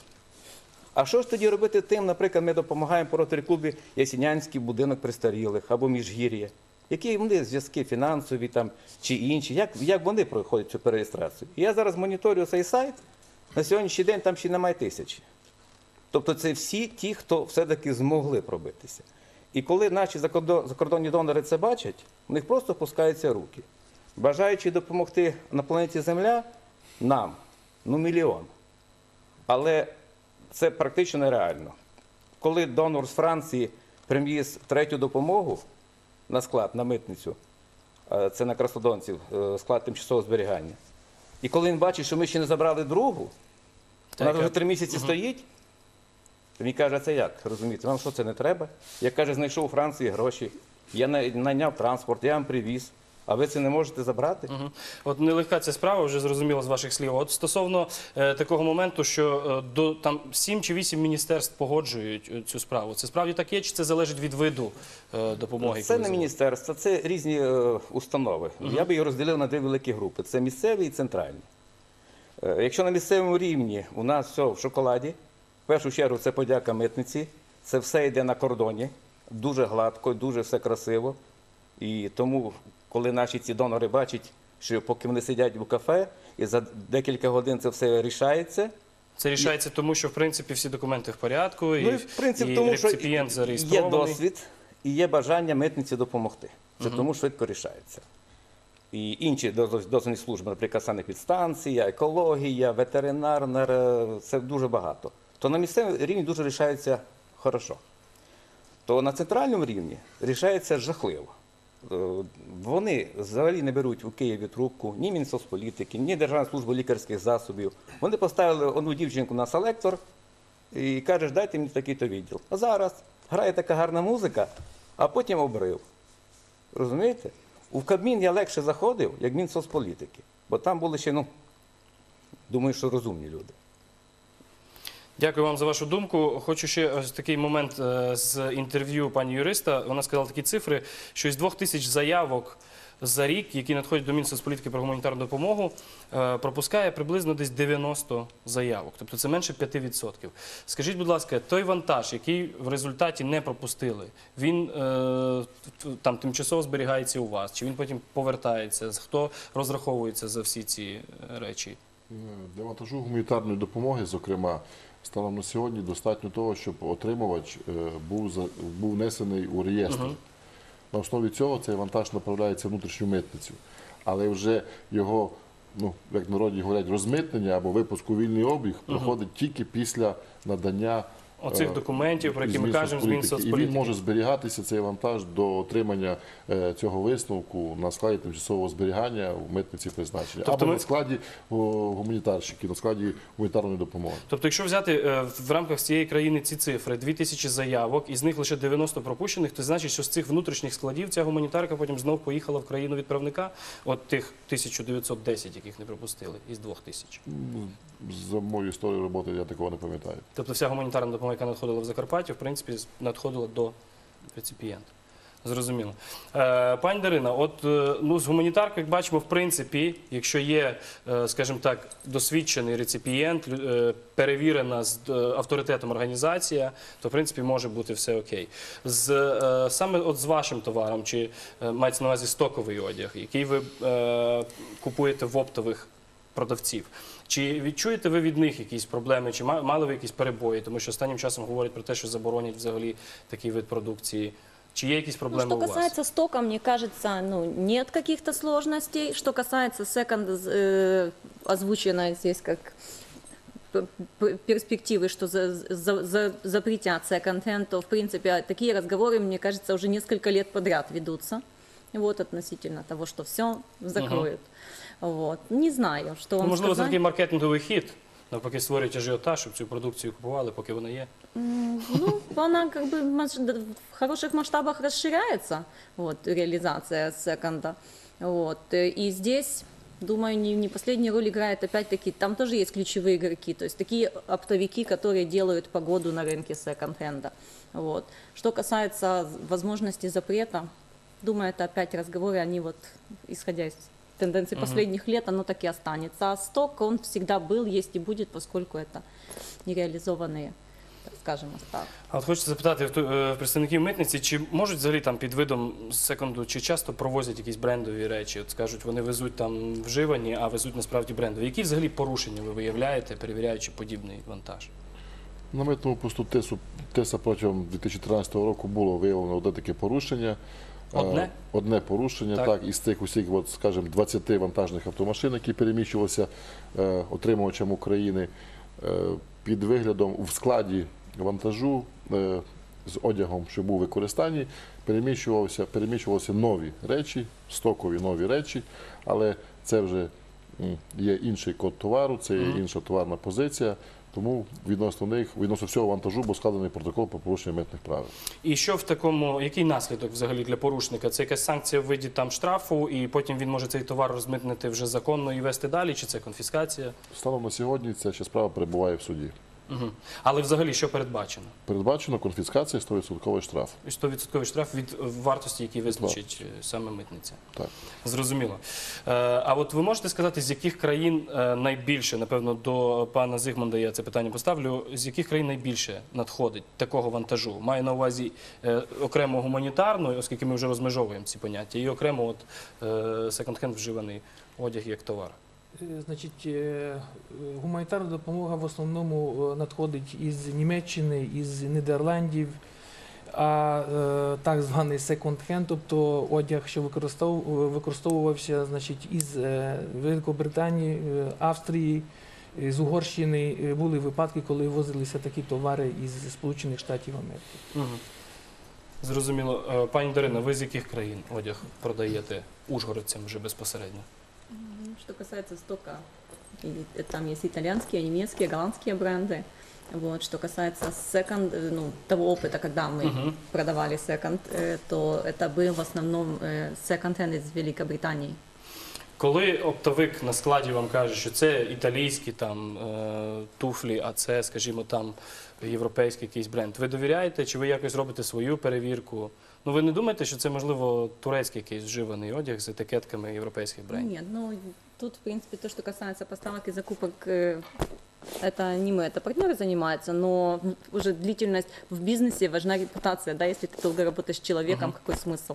Speaker 14: А що ж тоді робити тим, наприклад, ми допомагаємо по Ротарі-клубі Ясінянський будинок престарілих або Міжгір'я? Які вони зв'язки фінансові там, чи інші, як, як вони проходять цю перереєстрацію? І я зараз моніторю цей сайт, на сьогоднішній день там ще немає тисячі. Тобто це всі ті, хто все-таки змогли пробитися. І коли наші закордонні донори це бачать, у них просто опускаються руки. Бажаючи допомогти на планеті Земля, нам, ну мільйон. Але це практично нереально. Коли донор з Франції привіз третю допомогу на склад, на митницю, це на Краснодонців, склад тимчасового зберігання, і коли він бачить, що ми ще не забрали другу, вона вже три місяці угу. стоїть, то він каже, а це як? Розумієте, вам що це не треба? Я, каже, знайшов у Франції гроші, я найняв транспорт, я вам привіз. А ви це не можете забрати?
Speaker 1: Угу. От нелегка ця справа, вже зрозуміло з ваших слів. От стосовно е, такого моменту, що е, до там сім чи вісім міністерств погоджують е, цю справу. Це справді так є, чи це залежить від виду е, допомоги?
Speaker 14: Це не міністерство, це різні е, установи. Угу. Я би їх розділив на дві великі групи. Це місцеві і центральні. Е, якщо на місцевому рівні у нас все в шоколаді, в першу чергу це подяка митниці, це все йде на кордоні, дуже гладко, дуже все красиво. І тому, коли наші ці донори бачать, що поки вони сидять у кафе, і за декілька годин це все рішається.
Speaker 1: Це рішається тому, що в принципі всі документи в порядку, і,
Speaker 14: Ну, і, в принципі,
Speaker 1: і
Speaker 14: тому що
Speaker 1: реципієнт
Speaker 14: є
Speaker 1: зареєстрований.
Speaker 14: досвід і є бажання митниці допомогти. Це
Speaker 1: Мгм.
Speaker 14: тому швидко рішається. І інші доз- дозвільні служби, наприклад, санепідстанція, екологія, ветеринарна, ре- це дуже багато. То на місцевому рівні дуже рішається хорошо. То на центральному рівні рішається жахливо. Е, Вони взагалі не беруть у Києві трубку ні Мінсоцполітики, ні Державної служби лікарських засобів. Вони поставили одну дівчинку на селектор і кажеш, дайте мені такий-то відділ. А зараз грає така гарна музика, а потім обрив. Розумієте? У Кабмін я легше заходив, як Мінсоцполітики. Бо там були ще, ну, думаю, що розумні люди.
Speaker 1: Дякую вам за вашу думку. Хочу ще ось такий момент е, з інтерв'ю пані юриста. Вона сказала такі цифри, що із двох тисяч заявок за рік, які надходять до Мінсоцполітики про гуманітарну допомогу, е, пропускає приблизно десь дев'яносто заявок. Тобто це менше п'яти відсотків. Скажіть, будь ласка, той вантаж, який в результаті не пропустили, він е, там тимчасово зберігається у вас? Чи він потім повертається? Хто розраховується за всі ці е, речі?
Speaker 12: Для вантажу гуманітарної допомоги, зокрема, станом на сьогодні достатньо того, щоб отримувач е, був, за- був внесений у реєстр.
Speaker 1: Мгм.
Speaker 12: На основі цього цей вантаж направляється в внутрішню митницю. Але вже його, ну, як в народі говорять, розмитнення або випуск у вільний обіг
Speaker 1: Мгм.
Speaker 12: проходить тільки після надання
Speaker 1: Оцих
Speaker 12: е,
Speaker 1: документів, про які
Speaker 12: з
Speaker 1: ми кажемо, з
Speaker 12: Мінсоцполітики. І він
Speaker 1: Мінсоцполітики.
Speaker 12: може зберігатися, цей вантаж, до отримання е, цього висновку на складі тимчасового зберігання в митниці призначення.
Speaker 1: Тобто
Speaker 12: або
Speaker 1: ми-
Speaker 12: на складі о, гуманітарщиків, на складі гуманітарної допомоги.
Speaker 1: Тобто, якщо взяти е, в рамках цієї країни ці цифри, дві тисячі заявок, із них лише дев'яносто пропущених, то значить, що з цих внутрішніх складів ця гуманітарка потім знов поїхала в країну відправника, от тих тисяча дев'ятсот десять, яких не пропустили, із двох тисяч.
Speaker 12: Ну, За мою історію роботи я такого не пам'ятаю.
Speaker 1: Тобто вся гуманітарна допомога, яка надходила в Закарпаття, в принципі, надходила до реципієнта. Зрозуміло. Е, пані Дарина, от е, ну, з гуманітаркою, як бачимо, в принципі, якщо є, е, скажімо так, досвідчений реципієнт, лю- е, перевірена з е, авторитетом організація, то, в принципі, може бути все окей. З, е, саме от з вашим товаром, чи е, мається на увазі стоковий одяг, який ви е, купуєте в оптових продавців. Чи відчуєте ви від них якісь проблеми, чи ма- мали ви якісь перебої? Тому що останнім часом говорять про те, що заборонять взагалі такий вид продукції. Чи є якісь
Speaker 15: Ну,
Speaker 1: проблеми
Speaker 15: что
Speaker 1: у вас?
Speaker 15: касается стока, мне кажется, ну, нет каких-то сложностей. Что касается секонд, э, озвучено здесь как п- п- перспективы, что за, за- за- запретят секонд-хенд, то, в принципе, такие разговоры, мне кажется, уже несколько лет подряд ведутся. Вот, относительно того, что все закроют. Вот. Не знаю, что
Speaker 1: Ну,
Speaker 15: вам
Speaker 1: можливо, це
Speaker 15: сказать.
Speaker 1: такий маркетинговий хід, навпаки, створюють ажіотаж, щоб цю продукцію купували, поки вона є.
Speaker 15: М, Ну, она как бы маш- д- в хороших масштабах расширяется, вот, реализация секонда. Вот. э, И здесь, думаю, не, не последнюю роль играет опять-таки, там тоже есть ключевые игроки, то есть такие оптовики, которые делают погоду на рынке секонд-хенда. Вот. Что касается возможности запрета, думаю, это опять разговоры, они вот, исходя из тенденций
Speaker 1: Мгм.
Speaker 15: последних лет, оно так и останется. А сток, он всегда был, есть и будет, поскольку это нереализованные, так скажем, остатки.
Speaker 1: А от хочеться запитати в ту- е, представників митниці, чи можуть взагалі там під видом секонду, чи часто провозять якісь брендові речі? От скажуть, вони везуть там вживані, а везуть насправді брендові. Які взагалі порушення ви виявляєте, перевіряючи подібний вантаж?
Speaker 12: На митному посту ТИСу, ТИСа протягом дві тисячі тринадцятого року було виявлено одне таке порушення.
Speaker 1: Одне?
Speaker 12: Е, Одне порушення,
Speaker 1: Так.
Speaker 12: так, із тих усіх, от, скажімо, двадцяти вантажних автомашин, які переміщувалися е, отримувачем України, е, під виглядом в складі вантажу е, з одягом, що був у використанні, переміщувалися, переміщувалися нові речі, стокові нові речі, але це вже м, є інший код товару, це є
Speaker 1: Мгм.
Speaker 12: інша товарна позиція. Тому відносно них, відносно всього вантажу був складений протокол про порушення митних правил.
Speaker 1: І що в такому, який наслідок взагалі для порушника? Це якась санкція в виді там штрафу, і потім він може цей товар розмитнити вже законно і вести далі, чи це конфіскація?
Speaker 12: Станом на сьогодні ця ще справа перебуває в суді.
Speaker 1: Угу. Але взагалі що передбачено?
Speaker 12: Передбачено конфіскація сто відсотків штраф.
Speaker 1: І сто відсотків штраф від е, вартості, який визначить е, саме митниця.
Speaker 12: Так.
Speaker 1: Зрозуміло. Е, А от ви можете сказати, з яких країн е, найбільше, напевно, до пана Зигмунда я це питання поставлю, з яких країн найбільше надходить такого вантажу? Маю на увазі е, окремо гуманітарну, оскільки ми вже розмежовуємо ці поняття, і окремо от е, секонд-хенд вживаний одяг як товар.
Speaker 10: Е, Значить, е, гуманітарна допомога в основному е, надходить із Німеччини, із Нідерландів, а е, так званий секонд-хенд, тобто одяг, що використов, використовувався, значить, із е, Великобританії, е, Австрії, е, з Угорщини, е, були випадки, коли ввозилися такі товари із Сполучених Штатів Америки.
Speaker 1: Угу. Зрозуміло. Е, Пані Дарина, ви з яких країн одяг продаєте ужгородцям вже безпосередньо?
Speaker 15: Ну, Что касается стока, и там есть итальянские, немецкие, голландские бренды. Вот. Что касается секонд, э, ну, того опыта, когда мы
Speaker 1: Мгм.
Speaker 15: продавали секонд, э, то это был в основном э, секонд-хенд из Великобритании.
Speaker 1: Коли оптовик на складі вам каже, що це італійські там е, туфлі, а це, скажімо, там європейський якийсь бренд, ви довіряєте, чи ви якось робите свою перевірку? Ну ви не думаєте, що це, можливо, турецький якийсь вживаний одяг з етикетками європейських брендів?
Speaker 15: Нет, ну тут, в принципе, то, что касается поставок и закупок, э, это не мы, это партнеры занимаются, но уже длительность в бизнесе важна репутация, да, если ты долго работаешь с человеком,
Speaker 1: Мгм.
Speaker 15: какой смысл?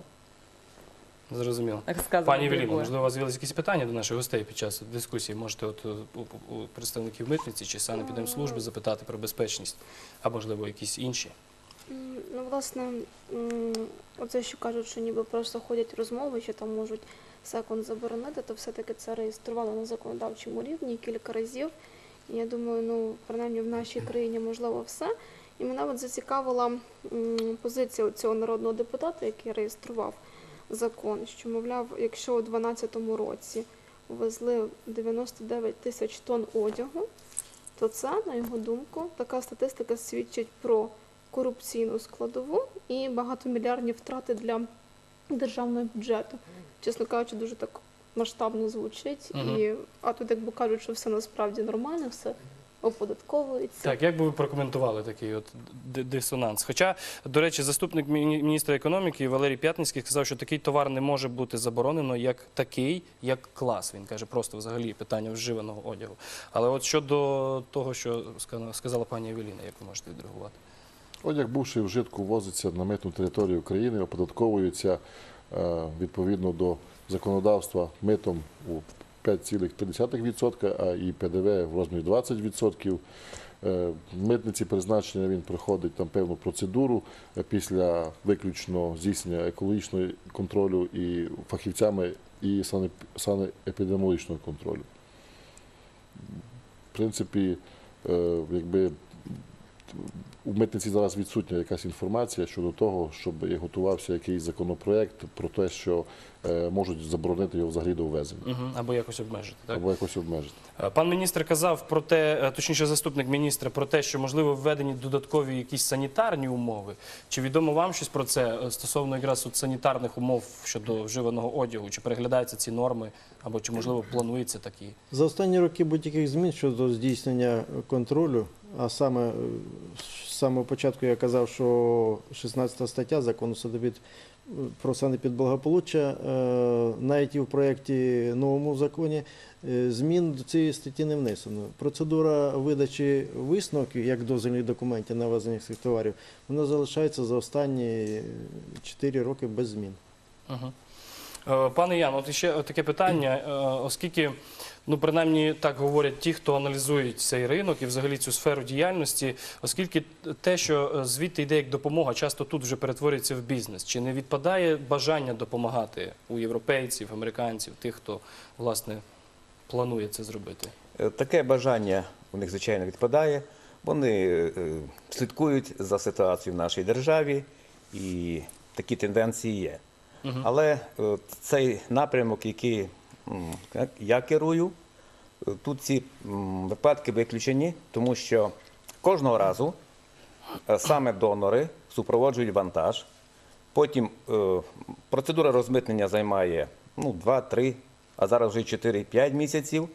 Speaker 1: Зрозуміло.
Speaker 15: Розказувати
Speaker 1: Пані Евеліно,
Speaker 15: другое.
Speaker 1: можливо, у вас з'явилися якісь питання до наших гостей під час дискусії? Можете от у, у- у представників митниці чи санепідемслужби запитати про безпечність, а можливо якісь інші?
Speaker 11: М, Ну, власне, м, оце, що кажуть, що ніби просто ходять розмови, що там можуть секунд заборонити, то все-таки це реєстрували на законодавчому рівні кілька разів. І я думаю, ну, принаймні в нашій країні можливо все. І мене от зацікавила м, позиція цього народного депутата, який реєстрував закон, що, мовляв, якщо у дванадцятому році ввезли дев'яносто дев'ять тисяч тонн одягу, то це, на його думку, така статистика свідчить про корупційну складову і багатомільярдні втрати для державного бюджету. Чесно кажучи, дуже так масштабно звучить.
Speaker 1: Мгм.
Speaker 11: І, а тут якби кажуть, що все насправді нормально, все оподатковується.
Speaker 1: Так, як би ви прокоментували такий от ди- дисонанс? Хоча, до речі, заступник міні- міністра економіки Валерій П'ятницький сказав, що такий товар не може бути заборонено як такий, як клас. Він каже, просто взагалі питання вживаного одягу. Але от щодо того, що ска- сказала пані Евеліна, як ви можете відреагувати?
Speaker 12: Одяг, бувши вжитку, ввозиться на митну територію України, оподатковується е, відповідно до законодавства митом у п'ять цілих три десятих відсотка, а і ПДВ в розмірі двадцять відсотків. Е, В митниці призначення він проходить там певну процедуру е, після виключно здійснення екологічного контролю і фахівцями і сане- санепідеміологічного контролю. В принципі, е, якби у митниці зараз відсутня якась інформація щодо того, щоб готувався якийсь законопроект про те, що е, можуть заборонити його взагалі до ввезення.
Speaker 1: Угу. Або якось обмежити, так?
Speaker 12: Або якось обмежити.
Speaker 1: Е, Пан міністр казав про те, е, точніше заступник міністра, про те, що можливо введені додаткові якісь санітарні умови. Чи відомо вам щось про це е, стосовно якраз от санітарних умов щодо вживаного одягу? Чи переглядаються ці норми, або чи можливо планується такі?
Speaker 13: За останні роки будь-яких змін щодо здійснення контролю, а саме е, з самого початку я казав, що шістнадцята стаття закону Садовід про санепідблагополуччя, е, навіть і в проєкті новому законі е, змін до цієї статті не внесено. Процедура видачі висновків, як дозвільних документів на ввезення цих товарів, вона залишається за останні чотири роки без змін.
Speaker 1: Угу. Е, Пане Ян, от ще таке питання, е, оскільки, ну, принаймні так говорять ті, хто аналізують цей ринок і взагалі цю сферу діяльності, оскільки те, що е, звідти йде як допомога, часто тут вже перетворюється в бізнес. Чи не відпадає бажання допомагати у європейців, американців, тих, хто, власне, планує це зробити?
Speaker 14: Е, Таке бажання у них, звичайно, відпадає. Вони е, слідкують за ситуацією в нашій державі, і такі тенденції є.
Speaker 1: Мгм.
Speaker 14: Але е, цей напрямок, який м, як я керую, е, тут ці м, випадки виключені, тому що кожного разу е, саме донори супроводжують вантаж. Потім е, процедура розмитнення займає ну, два-три, а зараз вже чотири-п'ять місяців.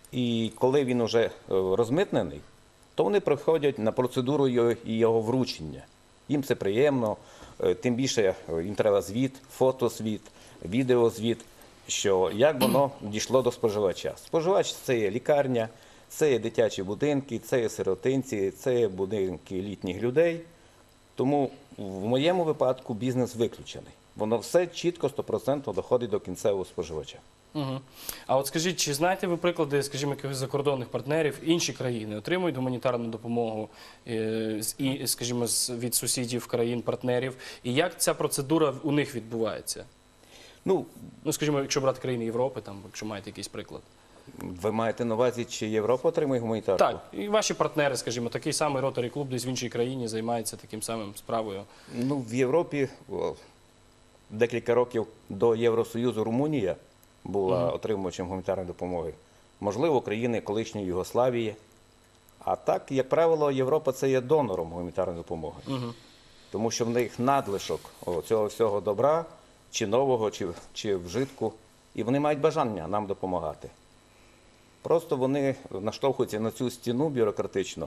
Speaker 14: І коли він вже е, розмитнений, то вони проходять на процедуру його, його вручення. Їм це приємно, е, тим більше е, їм треба звіт, фотозвіт, відеозвіт, що як воно дійшло до споживача. Споживач – це є лікарня, це є дитячі будинки, це є сиротинці, це є будинки літніх людей. Тому в моєму випадку бізнес виключений. Воно все чітко, сто відсотків доходить до кінцевого споживача.
Speaker 1: Угу. А от скажіть, чи знаєте ви приклади, скажімо, якихось закордонних партнерів, інші країни отримують гуманітарну допомогу, е, з- і, скажімо, з- від сусідів країн-партнерів? І як ця процедура у них відбувається?
Speaker 14: Ну,
Speaker 1: ну, скажімо, якщо брати країни Європи, там, якщо маєте якийсь приклад.
Speaker 14: Ви маєте на увазі, чи Європа отримує гуманітарку?
Speaker 1: Так, і ваші партнери, скажімо, такий самий Rotary клуб десь в іншій країні займається таким самим справою.
Speaker 14: Ну, в Європі о, декілька років до Євросоюзу Румунія була
Speaker 1: Мгм.
Speaker 14: отримувачем гуманітарної допомоги. Можливо, країни колишньої Югославії. А так, як правило, Європа це є донором гуманітарної допомоги.
Speaker 1: Угу.
Speaker 14: Тому що в них надлишок о, цього всього добра, чи нового, чи, чи вжитку. І вони мають бажання нам допомагати. Просто вони наштовхуються на цю стіну бюрократичну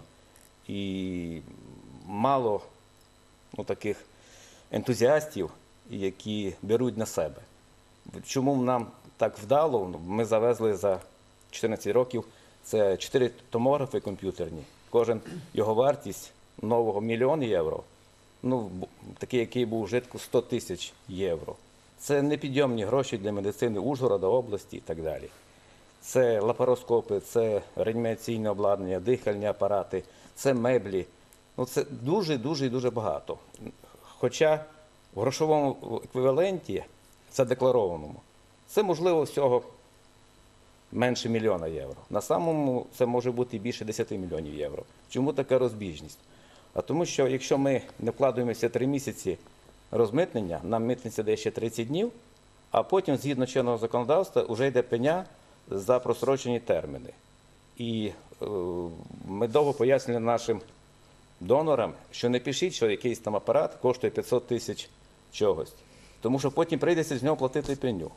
Speaker 14: і мало ну, таких ентузіастів, які беруть на себе. Чому нам так вдало? Ми завезли за чотирнадцять років, це чотири томографи комп'ютерні. Кожен його вартість нового мільйон євро. Ну, бу- такий, який був вжитку, сто тисяч євро. Це непідйомні гроші для медицини Ужгорода, області і так далі. Це лапароскопи, це реанімаційне обладнання, дихальні апарати, це меблі. Ну, це дуже-дуже і дуже багато. Хоча в грошовому еквіваленті, задекларованому, це можливо всього менше мільйона євро. На самому це може бути більше десяти мільйонів євро. Чому така розбіжність? А тому що якщо ми не вкладаємося три місяці розмитнення, нам митниця дає ще тридцять днів, а потім, згідно чинного законодавства, вже йде пеня за просрочені терміни. І е, ми довго пояснюємо нашим донорам, що не пишіть, що якийсь там апарат коштує п'ятсот тисяч чогось, тому що потім прийдеться з нього платити пеню.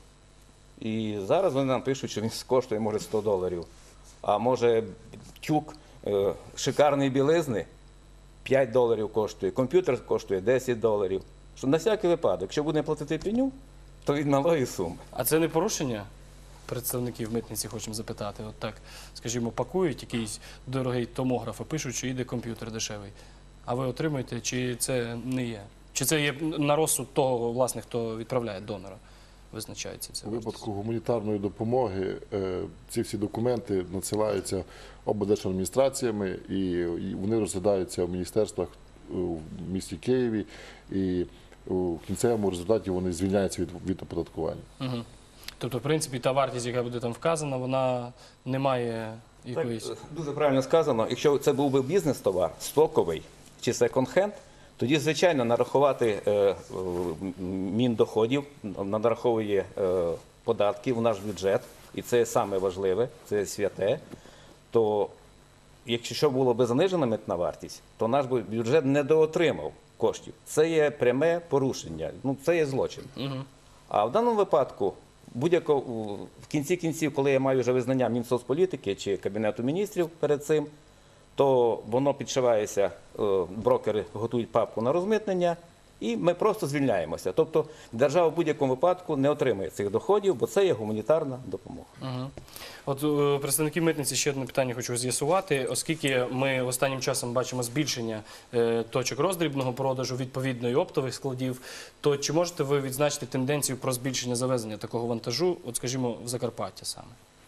Speaker 14: І зараз вони нам пишуть, що він коштує, може, сто доларів, а може тюк е, шикарної білизни п'ять доларів коштує, комп'ютер коштує десять доларів. Що на всякий випадок, якщо будемо платити пеню, то від малої суми.
Speaker 1: А це не порушення? Представників митниці хочемо запитати. От так, скажімо, пакують якийсь дорогий томограф, а пишуть, що йде комп'ютер дешевий. А ви отримуєте, чи це не є? Чи це є на розсуд того, власне, хто відправляє донора? Визначається це.
Speaker 12: У випадку гуманітарної допомоги е, ці всі документи надсилаються облдержадміністраціями і, і вони розглядаються в міністерствах у місті Києві, і у кінцевому результаті вони звільняються від, від оподаткування.
Speaker 1: Угу. Тобто, в принципі, та вартість, яка буде там вказана, вона не має якоїсь...
Speaker 14: Так, дуже правильно сказано. Якщо це був би бізнес-товар, стоковий чи секонд-хенд, тоді, звичайно, нарахувати е, е, Міндоходів, нараховує е, податки в наш бюджет, і це саме важливе, це святе, то якщо було б занижена митна вартість, то наш би бюджет не доотримав коштів. Це є пряме порушення, ну, це є злочин.
Speaker 1: Угу.
Speaker 14: А в даному випадку, будь-яко в кінці кінців, коли я маю вже визнання Мінсоцполітики чи Кабінету міністрів перед цим, то воно підшивається, е, брокери готують папку на розмитнення, і ми просто звільняємося. Тобто держава в будь-якому випадку не отримує цих доходів, бо це є гуманітарна допомога.
Speaker 1: Угу. От е, представники митниці ще одне питання хочу з'ясувати, оскільки ми останнім часом бачимо збільшення е, точок роздрібного продажу, відповідно і оптових складів, то чи можете ви відзначити тенденцію про збільшення завезення такого вантажу, от скажімо, в Закарпаття саме?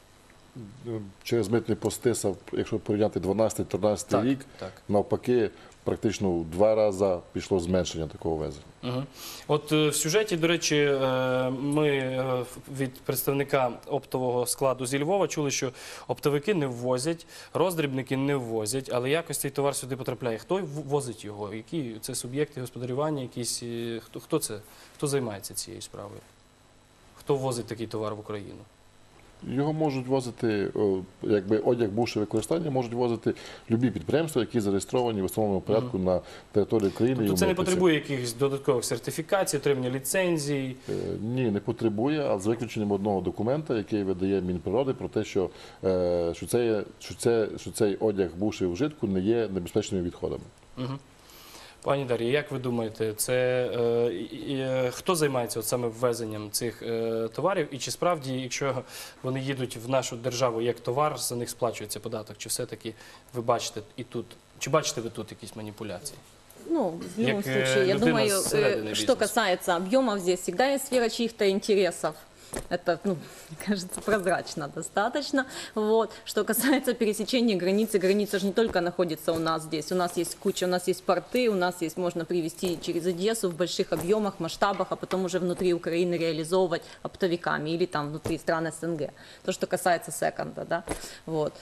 Speaker 12: Через митний постисав, якщо порівняти дванадцятий-тринадцятий
Speaker 1: Так,
Speaker 12: рік,
Speaker 1: так.
Speaker 12: навпаки, практично в два рази пішло зменшення такого везення.
Speaker 1: Угу. От е, в сюжеті, до речі, е, ми е, від представника оптового складу зі Львова чули, що оптовики не ввозять, роздрібники не ввозять, але якось цей товар сюди потрапляє. Хто ввозить його? Які це суб'єкти господарювання? Якісь е, хто, хто це? Хто займається цією справою? Хто ввозить такий товар в Україну?
Speaker 12: Його можуть возити, о, якби одяг бувши використання, можуть возити любі підприємства, які зареєстровані в установленому порядку на території України.
Speaker 1: Тобто
Speaker 12: і в
Speaker 1: це не
Speaker 12: митниці.
Speaker 1: потребує якихось додаткових сертифікацій, отримання ліцензій?
Speaker 12: Е, Ні, не потребує, але з виключенням одного документа, який видає Мінприроди, про те, що, е, що, це є, що, це, що цей одяг, бувши в вжитку, не є небезпечними відходами.
Speaker 1: Угу. Пані Дар'я, як ви думаєте, це е, і, е, хто займається от саме ввезенням цих е, товарів? І чи справді, якщо вони їдуть в нашу державу як товар, за них сплачується податок? Чи все-таки ви бачите і тут, чи бачите ви тут якісь маніпуляції?
Speaker 15: Ну, в любом
Speaker 1: Як, э,
Speaker 15: случае, я
Speaker 1: людина
Speaker 15: думаю,
Speaker 1: зсередини
Speaker 15: э,
Speaker 1: бізнесу.
Speaker 15: что касается объемов, здесь всегда есть сфера чьих-то интересов. Это, ну, мне кажется, прозрачно достаточно. Вот. Что касается пересечения границы, граница же не только находится у нас здесь. У нас есть куча, у нас есть порты, у нас есть, можно привезти через Одессу в больших объемах, масштабах, а потом уже внутри Украины реализовывать оптовиками или там внутри стран СНГ. То, что касается секонда, да. Вот.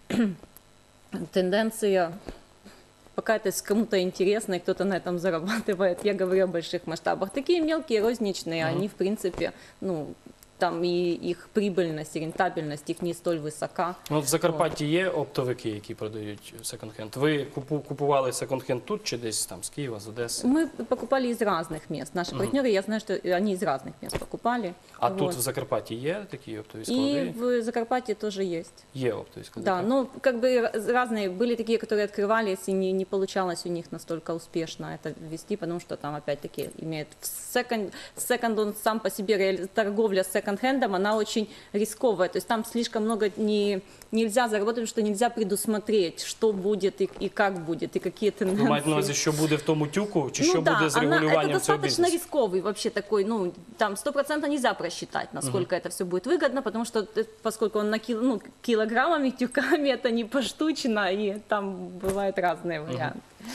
Speaker 15: Тенденция... Пока это кому-то интересно, и кто-то на этом зарабатывает, я говорю о больших масштабах. Такие мелкие, розничные,
Speaker 1: Мгм.
Speaker 15: они, в принципе, ну, там и их прибыльность, и рентабельность их не столь высока.
Speaker 1: Ну, от в Закарпатті є оптовики, які продають секонд-хенд. Ви купу- купували секонд-хенд тут чи десь там з Києва, з Одеси?
Speaker 15: Мы покупали из разных мест. Наши
Speaker 1: Мгм.
Speaker 15: партнеры, я знаю, что они из разных мест покупали.
Speaker 1: А
Speaker 15: Вот.
Speaker 1: тут в Закарпатті є такі оптові
Speaker 15: И
Speaker 1: склади?
Speaker 15: в Закарпатье тоже есть.
Speaker 1: Є оптові склади.
Speaker 15: Да,
Speaker 1: так?
Speaker 15: ну, как бы раз- разные, были такие, которые открывались, и не, не получалось у них настолько успешно это вести, потому что там, опять-таки, имеет секонд, секонд, он сам по себе, реали- торговля с секонд-хендом, она очень рисковая, то есть там слишком много не, нельзя заработать, потому что нельзя предусмотреть, что будет и, и как будет, и какие тенденции.
Speaker 1: Ви маєте на увазі, що буде в тому тюку, чи що
Speaker 15: Ну да,
Speaker 1: буде з
Speaker 15: она- это
Speaker 1: регулюванням цього
Speaker 15: достаточно
Speaker 1: бізнесу?
Speaker 15: рисковый вообще такой, ну, там стопроцентно нельзя просчитать, насколько это все будет выгодно, потому что, э, поскольку он на кил, ну, килограммами, тюками, это не поштучно, и там бывают разные варианты.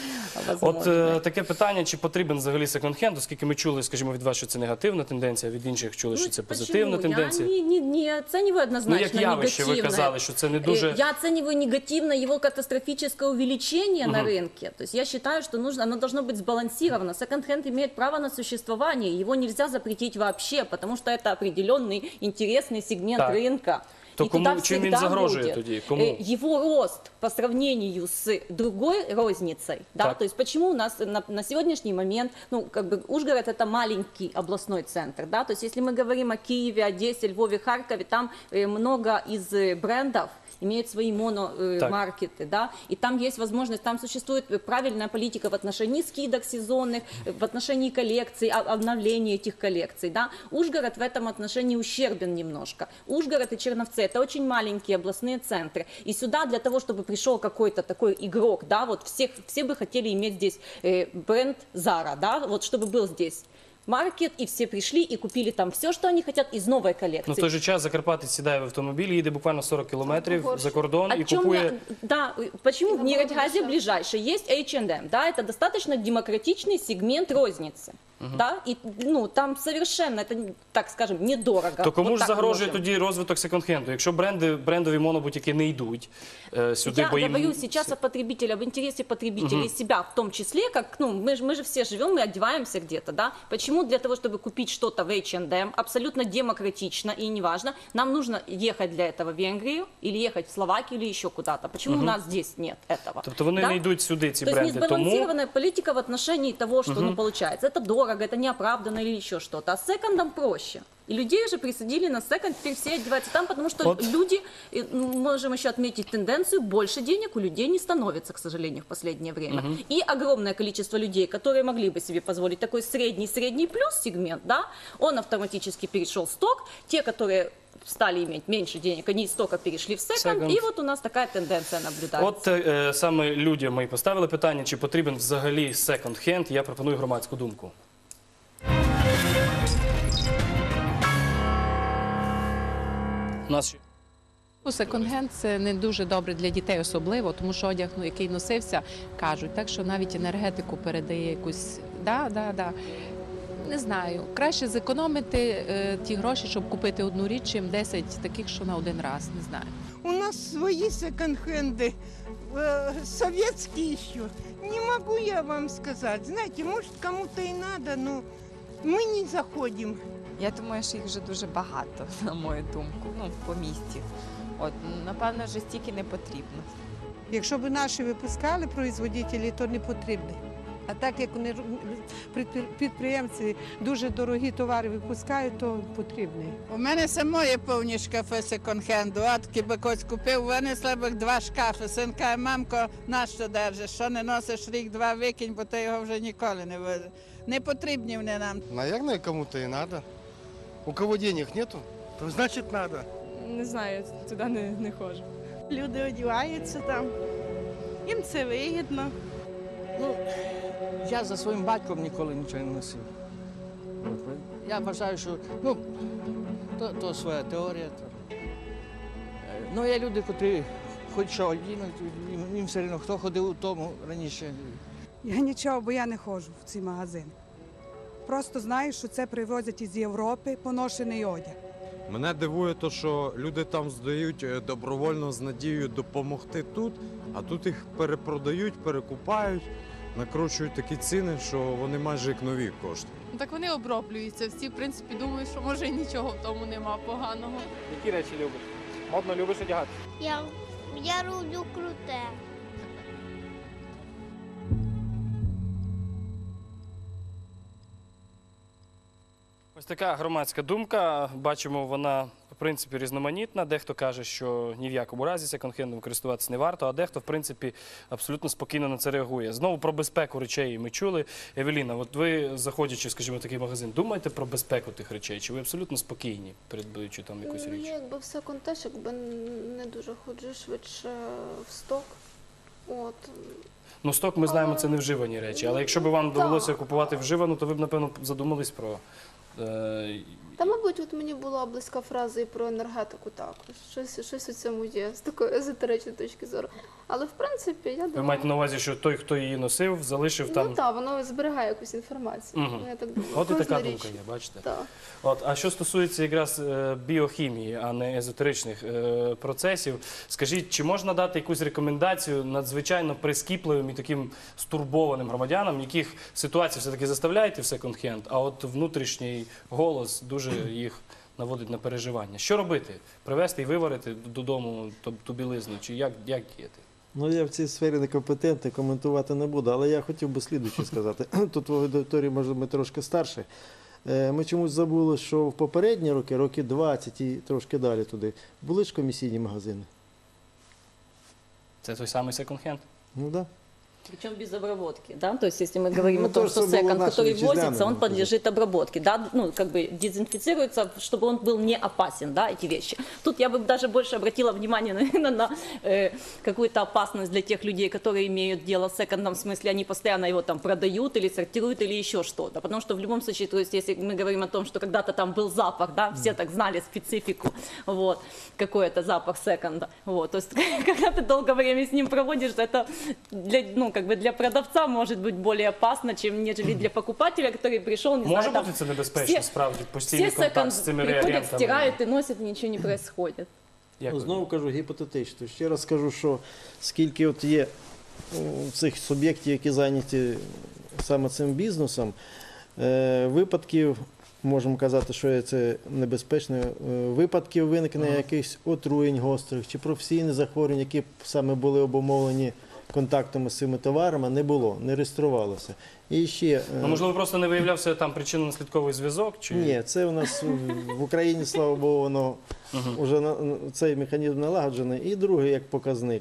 Speaker 1: От
Speaker 15: возможно.
Speaker 1: е, таке питання, чи потрібен взагалі секонд-хенд, оскільки ми чули, скажімо, від вас, що це негативна тенденція, від інших чули, що це позитивна
Speaker 15: Почему?
Speaker 1: тенденція.
Speaker 15: Я не, не, не оцениваю однозначно
Speaker 1: Ну, як явище, ви
Speaker 15: негативное.
Speaker 1: казали, що це не
Speaker 15: Э,
Speaker 1: дуже...
Speaker 15: Я оцениваю негативно его катастрофическое увеличение на
Speaker 1: Мгм.
Speaker 15: рынке. То есть я считаю, что нужно, оно должно быть сбалансировано. Секонд-хенд имеет право на существование, его нельзя запретить вообще, потому что это определенный интересный сегмент
Speaker 1: Так.
Speaker 15: рынка.
Speaker 1: То
Speaker 15: И
Speaker 1: кому-
Speaker 15: туда
Speaker 1: чим він
Speaker 15: всегда
Speaker 1: загрожує
Speaker 15: будет.
Speaker 1: тоді? Кому?
Speaker 15: Э, Его рост по сравнению с другой розницей, да,
Speaker 1: Так.
Speaker 15: то есть почему у нас на, на сегодняшний момент, ну, как бы Ужгород это маленький областной центр, да, то есть если мы говорим о Киеве, Одессе, Львове, Харькове, там э, много из э, брендов имеют свои
Speaker 1: Так.
Speaker 15: мономаркеты, да, и там есть возможность, там существует правильная политика в отношении скидок сезонных, в отношении коллекций, о- обновления этих коллекций, да. Ужгород в этом отношении ущербен немножко. Ужгород и Черновцы — это очень маленькие областные центры, и сюда для того, чтобы пришел какой-то такой игрок, да, вот всех, все бы хотели иметь здесь э, бренд Zara, да, вот чтобы был здесь маркет, и все пришли и купили там все, что они хотят из новой коллекции.
Speaker 1: Ну, в той же час закарпатець сідає в автомобіль, їде буквально сорок кілометрів за кордон
Speaker 15: О
Speaker 1: і
Speaker 15: чем
Speaker 1: купує...
Speaker 15: я- да, почему в Нейротгазе ближайший есть эйч энд эм, да, это достаточно демократичный сегмент розницы. Да, и ну там совершенно это, так скажем, недорого.
Speaker 1: То кому
Speaker 15: Вот
Speaker 1: ж
Speaker 15: так
Speaker 1: загрожує
Speaker 15: можем.
Speaker 1: тоді розвиток секонд-хенду? Якщо бренди, брендові монобутіки не йдуть е, сюди,
Speaker 15: Я
Speaker 1: бо їм...
Speaker 15: говорю сейчас о потребителе, об интересе потребителей,
Speaker 1: Мгм.
Speaker 15: себя в том числе, как, ну, мы, же- мы же все живем, мы одеваемся где-то, да, почему для того, чтобы купить что-то в эйч энд эм, абсолютно демократично и неважно, нам нужно ехать для этого в Венгрию, или ехать в Словакию, или еще куда-то, почему
Speaker 1: Мгм.
Speaker 15: у нас здесь нет этого?
Speaker 1: Тобто вони
Speaker 15: Да?
Speaker 1: не йдуть сюди, ці
Speaker 15: То есть
Speaker 1: бренди, тому...
Speaker 15: несбалансированная политика в отношении того, что
Speaker 1: Мгм.
Speaker 15: ну, получается. Это дорого, это неоправданно или еще что-то. А с секондом проще. И людей уже присадили на секонд, теперь все одеваются там, потому что
Speaker 1: Вот.
Speaker 15: люди, и, ну, можем еще отметить тенденцию, больше денег у людей не становится, к сожалению, в последнее время.
Speaker 1: Мгм.
Speaker 15: И огромное количество людей, которые могли бы себе позволить такой средний-средний плюс сегмент, да, он автоматически перешел в сток. Те, которые стали иметь меньше денег, они из стока перешли в секонд.
Speaker 1: Секонд.
Speaker 15: И вот у нас такая тенденция наблюдается.
Speaker 1: От е, саме людям ми і поставили питання, чи потрібен взагалі секонд-хенд. Я пропоную громадську думку. У нас ще-
Speaker 17: Ну, секонд-хенд – це не дуже добре для дітей особливо, тому що одяг, ну, який носився, кажуть, так що навіть енергетику передає якусь. Да, да, да. Не знаю. Краще зекономити е, ті гроші, щоб купити одну річ, чим десять таких, що на один раз. Не знаю.
Speaker 18: У нас свои секонд-хенды, э, советские еще. Не могу я вам сказать. Знаете, может, кому-то и надо, но мы не заходим.
Speaker 19: Я думаю, що їх вже дуже багато, на мою думку, ну, по місті. От, напевно, вже стільки не потрібно.
Speaker 20: Якщо б наші випускали производителі, то не потрібно. А так як вони підприємці дуже дорогі товари випускають, то потрібні.
Speaker 21: У мене самої повні шкафи секонд-хенду. От хіба когось купив, винесли б два шкафи. Син каже, мамко, нащо держиш? Що не носиш рік-два, викинь, бо ти його вже ніколи не вийде. Не потрібні вони нам.
Speaker 22: Наверное, кому-то и надо. У кого денег нету, то значит надо.
Speaker 23: Не знаю, я туди не, не ходжу.
Speaker 3: Люди одягаються там, їм це вигідно.
Speaker 24: Ну, я за своїм батьком ніколи нічого не носив. Я вважаю, що ну, То, то своя теорія. То. Е, Ну, є люди, котрі хоч що одінуть, їм, їм все одно, хто ходив у тому раніше.
Speaker 4: Я нічого, бо я не ходжу в ці магазини. Просто знаю, що це привозять із Європи поношений одяг.
Speaker 5: Мене дивує те, що люди там здають е, добровольно з надією допомогти тут, а тут їх перепродають, перекупають, накручують такі ціни, що вони майже як нові коштують.
Speaker 6: Ну, так вони оброблюються. Всі, в принципі, думають, що може і нічого в тому нема поганого.
Speaker 1: Які речі любиш? Модно любиш одягати?
Speaker 7: Я, я роблю круте.
Speaker 1: Ось така громадська думка. Бачимо, вона, в принципі, різноманітна. Дехто каже, що ні в якому разі секонд-хендом користуватися не варто, а дехто, в принципі, абсолютно спокійно на це реагує. Знову про безпеку речей ми чули. Евеліна, от ви, заходячи, скажімо, в такий магазин, думаєте про безпеку тих речей? Чи ви абсолютно спокійні, передбаючи там якусь
Speaker 11: Ну,
Speaker 1: річ?
Speaker 11: я якби в секонд теж якби не дуже ходжу швидше в сток. От.
Speaker 1: Ну, сток, ми знаємо, це не вживані речі. Але якщо б вам довелося купувати вживану, то ви б, напевно, задумались про... е,
Speaker 11: Та, мабуть, от мені була близька фраза і про енергетику також. Щось, щось у цьому є з такої езотеричної точки зору. Але, в принципі, я думаю...
Speaker 1: Ви маєте на увазі, що той, хто її носив, залишив там...
Speaker 11: Ну так, воно зберігає якусь інформацію.
Speaker 1: Угу.
Speaker 11: Я так думаю.
Speaker 1: От і
Speaker 11: Кожна
Speaker 1: така
Speaker 11: річ.
Speaker 1: думка є, бачите?
Speaker 11: Так.
Speaker 1: От, а що стосується якраз е, біохімії, а не езотеричних е, процесів, скажіть, чи можна дати якусь рекомендацію надзвичайно прискіпливим і таким стурбованим громадянам, яких ситуація все-таки заставляє йти в секонд-хенд, а от внутрішній голос дуже їх наводить на переживання. Що робити? Привезти і виварити додому ту, ту білизну? Чи як, як діяти?
Speaker 13: Ну, я в цій сфері некомпетентний, коментувати не буду, але я хотів би слідуюче сказати. Тут в аудиторії, може, ми трошки старші. Е, Ми чомусь забули, що в попередні роки, роки двадцять і трошки далі туди, були ж комісійні магазини.
Speaker 1: Це той самий секонд-хенд?
Speaker 13: Ну, да.
Speaker 15: Причем без обработки, да, то есть если мы говорим
Speaker 13: Ну,
Speaker 15: о том,
Speaker 13: то,
Speaker 15: что
Speaker 13: что было
Speaker 15: секонд,
Speaker 13: наше
Speaker 15: который
Speaker 13: вычисляльное,
Speaker 15: возится, он
Speaker 13: можно
Speaker 15: подлежит обработке, да, ну, как бы дезинфицируется, чтобы он был не опасен, да, эти вещи. Тут я бы даже больше обратила внимание, наверное, на э, какую-то опасность для тех людей, которые имеют дело с секондом, в смысле, они постоянно его там продают или сортируют или еще что-то, потому что в любом случае, то есть если мы говорим о том, что когда-то там был запах, да, все так знали специфику, вот, какой это запах секонда, вот, то есть когда ты долгое время с ним проводишь, это для, ну, как бы для продавца может быть более опасно, чем нежели для покупателя, который пришел, не
Speaker 1: Може
Speaker 15: знаю, там,
Speaker 1: бути це небезпечно,
Speaker 15: все-
Speaker 1: справді, постійний
Speaker 15: все
Speaker 1: контакт
Speaker 15: секонд
Speaker 1: з цими
Speaker 15: приходят,
Speaker 1: реагентами?
Speaker 15: стирают и носят, ничего не происходит.
Speaker 13: Ну, знову кажу, гіпотетично. Ще раз скажу, що скільки от є м, цих суб'єктів, які зайняті саме цим бізнесом, е, випадків, можемо казати, що це небезпечно, е, випадків виникнення якихось отруєнь гострих чи професійних захворювань, які б саме були обумовлені контактами з цими товарами, не було, не реєструвалося. І ще, е,
Speaker 1: Ну, можливо, просто не виявлявся там причинно-наслідковий зв'язок? Чи...
Speaker 13: ні, це у нас в Україні, слава Богу, воно вже на, цей механізм налагоджений. І другий як показник.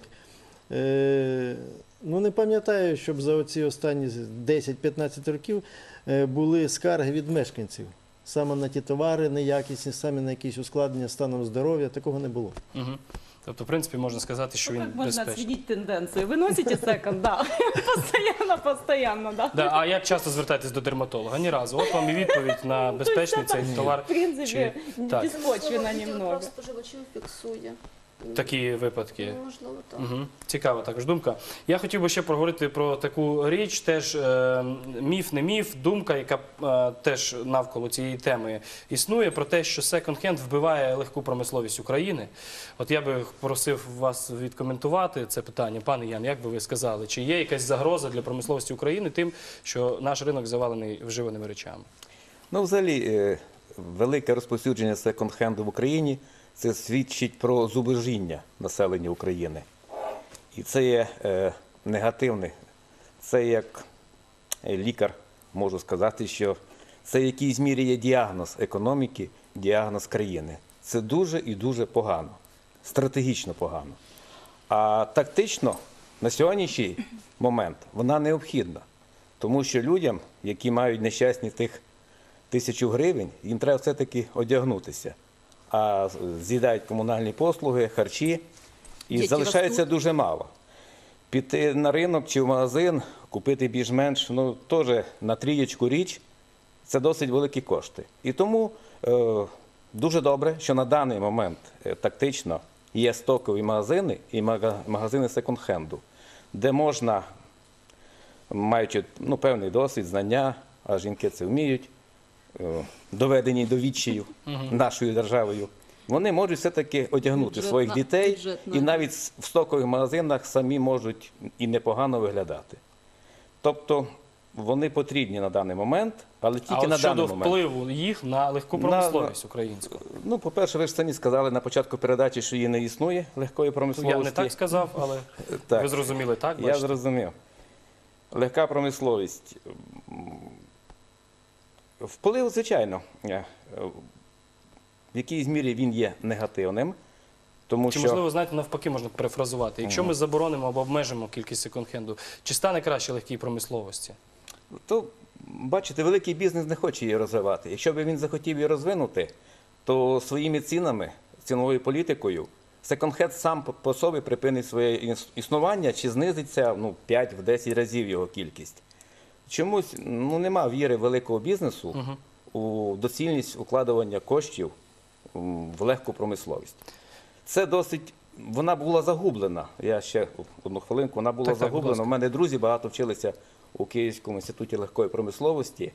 Speaker 13: Е, ну, не пам'ятаю, щоб за оці останні десять-п'ятнадцять років е, були скарги від мешканців. Саме на ті товари неякісні, саме на якісь ускладнення станом здоров'я, такого не було.
Speaker 1: Угу. Тобто, в принципі, можна сказати, що він
Speaker 15: Как можно
Speaker 1: безпечний.
Speaker 15: отследить тенденцию? Вы носите секонд, да, постоянно, постоянно, да.
Speaker 1: Да, а як часто звертаєтесь до дерматолога? Ні разу. От вам і відповідь на безпечний цей товар.
Speaker 15: В принципе,
Speaker 1: Чи- так.
Speaker 15: беспочвенно немного.
Speaker 11: Просто споживачів фіксує.
Speaker 1: Такі випадки.
Speaker 11: Ну, можливо, так.
Speaker 1: Угу. Цікава також думка. Я хотів би ще проговорити про таку річ, теж е, міф, не міф, думка, яка е, теж навколо цієї теми існує, про те, що секонд-хенд вбиває легку промисловість України. От я би просив вас відкоментувати це питання. Пане Ян, як би ви сказали, чи є якась загроза для промисловості України тим, що наш ринок завалений вживаними речами?
Speaker 14: Ну, взагалі, е, велике розповсюдження секонд-хенду в Україні – це свідчить про зубожіння населення України. І це є е, негативне. Це як лікар можу сказати, що це в якійсь мірі є діагноз економіки, діагноз країни. Це дуже і дуже погано, стратегічно погано. А тактично на сьогоднішній момент вона необхідна. Тому що людям, які мають нещасні тих тисячу гривень, їм треба все-таки одягнутися. А з'їдають комунальні послуги, харчі, і
Speaker 15: Діти
Speaker 14: залишається
Speaker 15: ростуть.
Speaker 14: дуже мало. Піти на ринок чи в магазин, купити більш-менш, ну, теж на трієчку річ, це досить великі кошти. І тому е, Дуже добре, що на даний момент е, тактично є стокові магазини і мага- магазини секонд-хенду, де можна, маючи ну, певний досвід, знання, а жінки це вміють, е, доведені до відчаю
Speaker 1: Мгм.
Speaker 14: нашою державою, вони можуть все-таки одягнути
Speaker 15: Бюджетна-
Speaker 14: своїх дітей
Speaker 15: бюджетна.
Speaker 14: і навіть с- в стокових магазинах самі можуть і непогано виглядати. Тобто вони потрібні на даний момент, але тільки
Speaker 1: А от
Speaker 14: на
Speaker 1: щодо
Speaker 14: даний момент.
Speaker 1: впливу їх на легку промисловість українську.
Speaker 14: Ну, по-перше, ви ж самі сказали на початку передачі, що її не існує, легкої промисловості.
Speaker 1: Я не так сказав, але
Speaker 14: Так.
Speaker 1: ви зрозуміли, так?
Speaker 14: Я
Speaker 1: бачите?
Speaker 14: зрозумів. Легка промисловість. Вплив, звичайно, е, в якійсь мірі він є негативним, тому
Speaker 1: Чи,
Speaker 14: що...
Speaker 1: можливо, знаєте, навпаки можна перефразувати. Якщо
Speaker 14: Мгм.
Speaker 1: ми заборонимо або обмежимо кількість секонд-хенду, чи стане краще легкій промисловості?
Speaker 14: То, бачите, великий бізнес не хоче її розвивати. Якщо б він захотів її розвинути, то своїми цінами, ціновою політикою, секонд-хенд сам по- по собі припинить своє іс- існування чи знизиться ну, п'ять-десять разів його кількість. Чомусь ну, нема віри великого бізнесу у доцільність укладування коштів м, в легку промисловість. Це досить, вона була загублена. Я ще одну хвилинку, вона була
Speaker 1: Так, так, будь
Speaker 14: загублена.
Speaker 1: ласка.
Speaker 14: У мене друзі багато вчилися у Київському інституті легкої промисловості.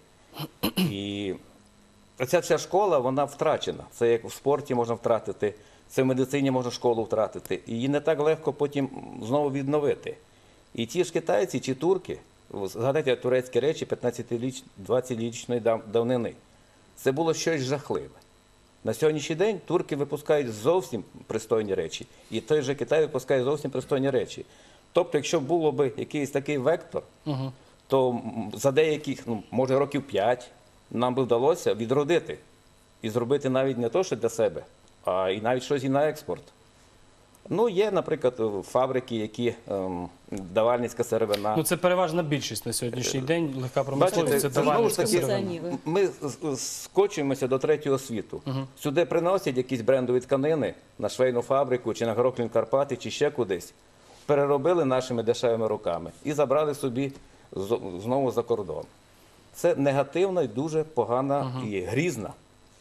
Speaker 14: І ця вся школа, вона втрачена. Це як в спорті можна втратити, це в медицині можна школу втратити. І її не так легко потім знову відновити. І ті ж китайці чи турки, згадайте турецькі речі п'ятнадцятирічної дав- давнини. Це було щось жахливе. На сьогоднішній день турки випускають зовсім пристойні речі, і той же Китай випускає зовсім пристойні речі. Тобто, якщо було б якийсь такий вектор,
Speaker 1: Угу.
Speaker 14: то м, за деяких, ну, може, років п'ять нам би вдалося відродити і зробити навіть не то, що для себе, а і навіть щось і на експорт. Ну, є, наприклад, фабрики, які ем, давальницька сировина.
Speaker 1: Ну, це переважна більшість на сьогоднішній день. Легка промисловість
Speaker 14: Бачите,
Speaker 1: це
Speaker 14: це знову ж
Speaker 1: давальницька
Speaker 14: таки,
Speaker 1: сировина.
Speaker 14: ми з- з- скочуємося до третього світу. Сюди приносять якісь брендові тканини на швейну фабрику, чи на Гроклін Карпати, чи ще кудись. Переробили нашими дешевими руками і забрали собі з- знову за кордон. Це негативна і дуже погана і грізна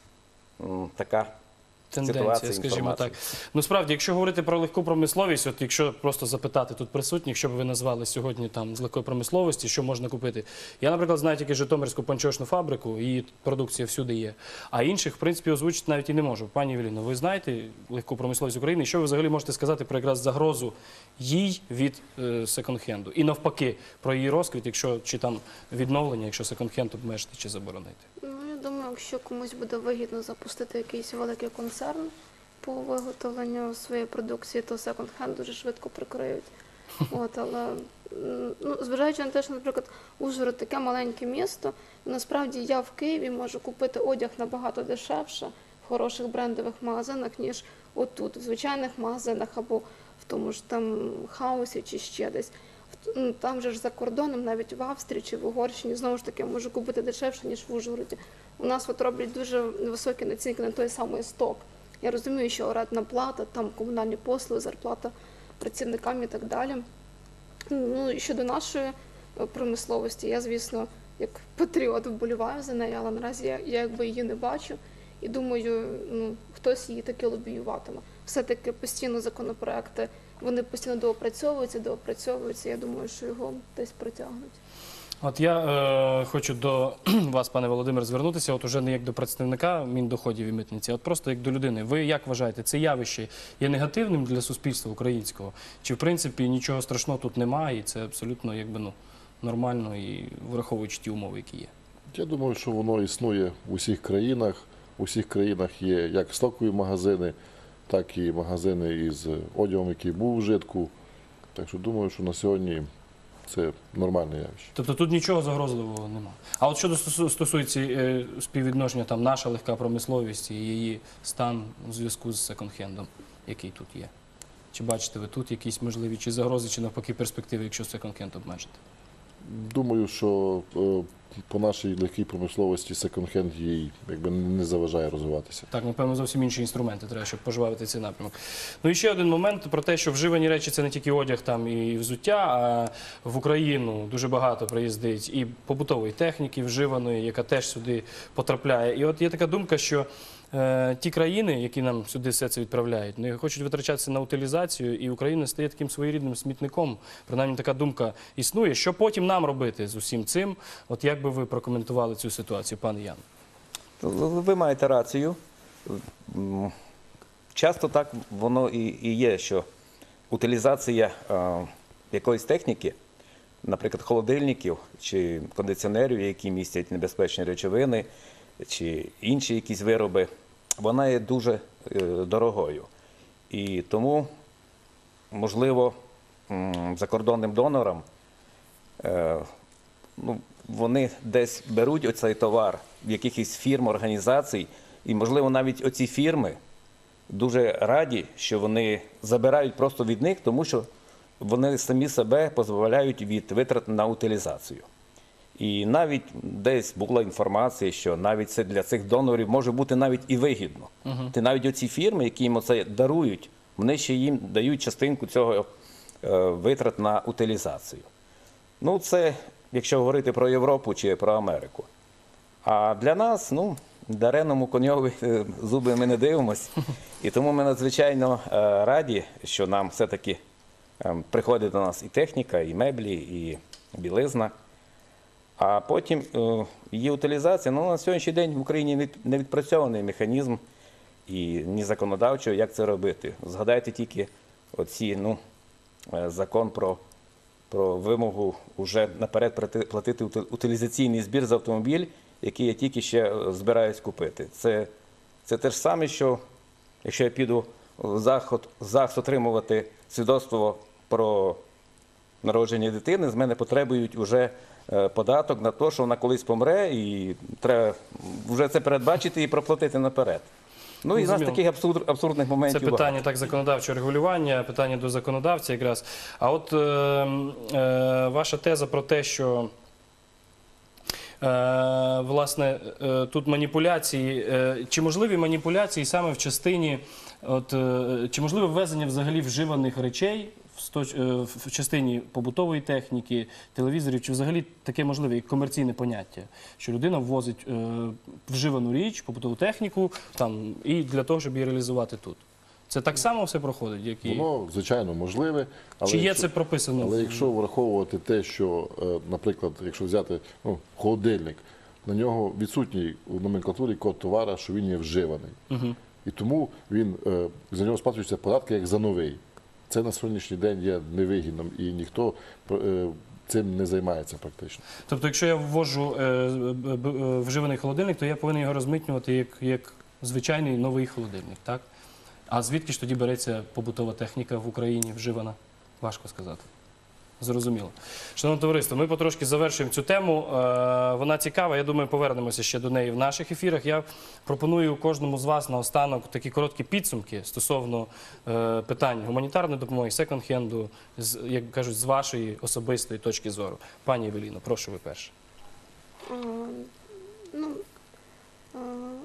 Speaker 14: м, така
Speaker 1: Тенденція,
Speaker 14: ситуація,
Speaker 1: скажімо
Speaker 14: інформація.
Speaker 1: так. Ну, справді, якщо говорити про легку промисловість, от якщо просто запитати тут присутніх, що б ви назвали сьогодні там з легкої промисловості, що можна купити. Я, наприклад, знаю тільки Житомирську панчошну фабрику, її продукція всюди є. А інших, в принципі, озвучити навіть і не можу. Пані Евеліно, ви знаєте легку промисловість України? Що ви взагалі можете сказати про якраз загрозу їй від е, секонд-хенду? І навпаки, про її розквіт, якщо чи там відновлення, якщо секонд-хенд обмежити чи заборонити?
Speaker 11: Ну, я думаю, якщо комусь буде вигідно запустити якийсь великий концерн по виготовленню своєї продукції, то секонд-хенд дуже швидко прикриють. От, але м, ну, зважаючи на те, що, наприклад, Ужгород таке маленьке місто, насправді я в Києві можу купити одяг набагато дешевше в хороших брендових магазинах, ніж отут, в звичайних магазинах або в тому ж там хаусі чи ще десь. В- ну, Там же ж за кордоном, навіть в Австрії чи в Угорщині, знову ж таки, можу купити дешевше, ніж в Ужгороді. У нас от роблять дуже високі націнки на той самий сток. Я розумію, що орендна плата, там комунальні послуги, зарплата працівникам і так далі. Ну, і щодо нашої е, промисловості, я, звісно, як патріот вболіваю за неї, але наразі я, я якби її не бачу. І думаю, ну, хтось її таки лобіюватиме. Все-таки постійно законопроекти, вони постійно доопрацьовуються, доопрацьовуються. Я думаю, що його десь протягнуть.
Speaker 1: От я е, хочу до вас, пане Володимир, звернутися, от уже не як до представника Міндоходів і митниці, а от просто як до людини. Ви як вважаєте, це явище є негативним для суспільства українського? Чи в принципі нічого страшного тут немає, і це абсолютно якби, ну, нормально, і враховуючи ті умови, які є?
Speaker 12: Я думаю, що воно існує в усіх країнах. У всіх країнах є як стокові магазини, так і магазини із одягом, який був у вжитку. Так що думаю, що на сьогодні це нормальне явище.
Speaker 1: Тобто тут нічого загрозливого немає. А от щодо стосу- стосується е, співвідношення, там наша легка промисловість і її стан у зв'язку з секонд-хендом, який тут є. Чи бачите ви тут якісь можливі чи загрози, чи навпаки перспективи, якщо секонд-хенд обмежити?
Speaker 12: Думаю, що е, по нашій легкій промисловості секонд-хенд їй якби не заважає розвиватися.
Speaker 1: Так, напевно, зовсім інші інструменти треба, щоб пожвавити цей напрямок. Ну і ще один момент про те, що вживані речі – це не тільки одяг там і взуття, а в Україну дуже багато приїздить і побутової техніки вживаної, яка теж сюди потрапляє. І от є така думка, що е, ті країни, які нам сюди все це відправляють, не хочуть витрачатися на утилізацію, і Україна стає таким своєрідним смітником. Принаймні така думка існує. Що потім нам робити з усім цим? От як би ви прокоментували цю ситуацію, пане Ян?
Speaker 14: Ви маєте рацію. М, Часто так воно і і є, що утилізація е, якоїсь техніки, наприклад, холодильників чи кондиціонерів, які містять небезпечні речовини, чи інші якісь вироби, вона є дуже е, дорогою. І тому, можливо, м, закордонним донорам е, ну, вони десь беруть оцей товар в якихось фірм, організацій, і, можливо, навіть оці фірми дуже раді, що вони забирають просто від них, тому що вони самі себе позбавляють від витрат на утилізацію. І навіть десь була інформація, що навіть це для цих донорів може бути навіть і вигідно.
Speaker 1: Угу.
Speaker 14: Ти навіть оці фірми, які їм це дарують, вони ще їм дають частинку цього е, витрат на утилізацію. Ну, це, якщо говорити про Європу чи про Америку. А для нас, ну, дареному коньові е, зуби ми не дивимось. І тому ми надзвичайно е, раді, що нам все-таки е, приходить до нас і техніка, і меблі, і білизна. А потім е, її утилізація, ну, на сьогоднішній день в Україні не- не відпрацьований механізм і ні законодавчо, як це робити. Згадайте тільки оці, ну, е, закон про, про вимогу вже наперед прати- платити ути- утилізаційний збір за автомобіль, який я тільки ще е, збираюсь купити. Це, це те ж саме, що якщо я піду в заход, ЗАГС отримувати свідоцтво про народження дитини, з мене потребують вже е, податок на те, що вона колись помре, і треба вже це передбачити і проплатити наперед. Ну і в нас
Speaker 1: Зрозуміло.
Speaker 14: таких абсурд, абсурдних моментів
Speaker 1: Це питання
Speaker 14: багато.
Speaker 1: так законодавчого регулювання, питання до законодавця якраз. А от е, е, ваша теза про те, що е, власне е, тут маніпуляції, е, чи можливі маніпуляції саме в частині, от, е, чи можливе ввезення взагалі вживаних речей в, сточ, е, в частині побутової техніки, телевізорів, чи взагалі таке можливе як комерційне поняття, що людина ввозить е, вживану річ, побутову техніку там, і для того, щоб її реалізувати тут. Це так само все проходить, як і...
Speaker 12: Воно, звичайно, можливе. Але
Speaker 1: Чи є
Speaker 12: якщо,
Speaker 1: це прописано?
Speaker 12: Але якщо враховувати те, що, е, наприклад, якщо взяти ну, холодильник, на нього відсутній у номенклатурі код товара, що він є вживаний.
Speaker 1: Угу.
Speaker 12: І тому він, е, за нього сплачуються податки як за новий. Це на сьогоднішній день є невигідним і ніхто е, цим не займається практично.
Speaker 1: Тобто, якщо я ввожу е, б- б- е, вживаний холодильник, то я повинен його розмитнювати як, як звичайний новий холодильник, так? А звідки ж тоді береться побутова техніка в Україні вживана? Важко сказати. Зрозуміло. Шановне товариство, ми потрошки завершуємо цю тему. Е, Вона цікава, я думаю, повернемося ще до неї в наших ефірах. Я пропоную кожному з вас наостанок такі короткі підсумки стосовно е, питань гуманітарної допомоги, секонд-хенду, з, як кажуть, з вашої особистої точки зору. Пані Евеліно, прошу ви перше.
Speaker 11: Е, Ну, е,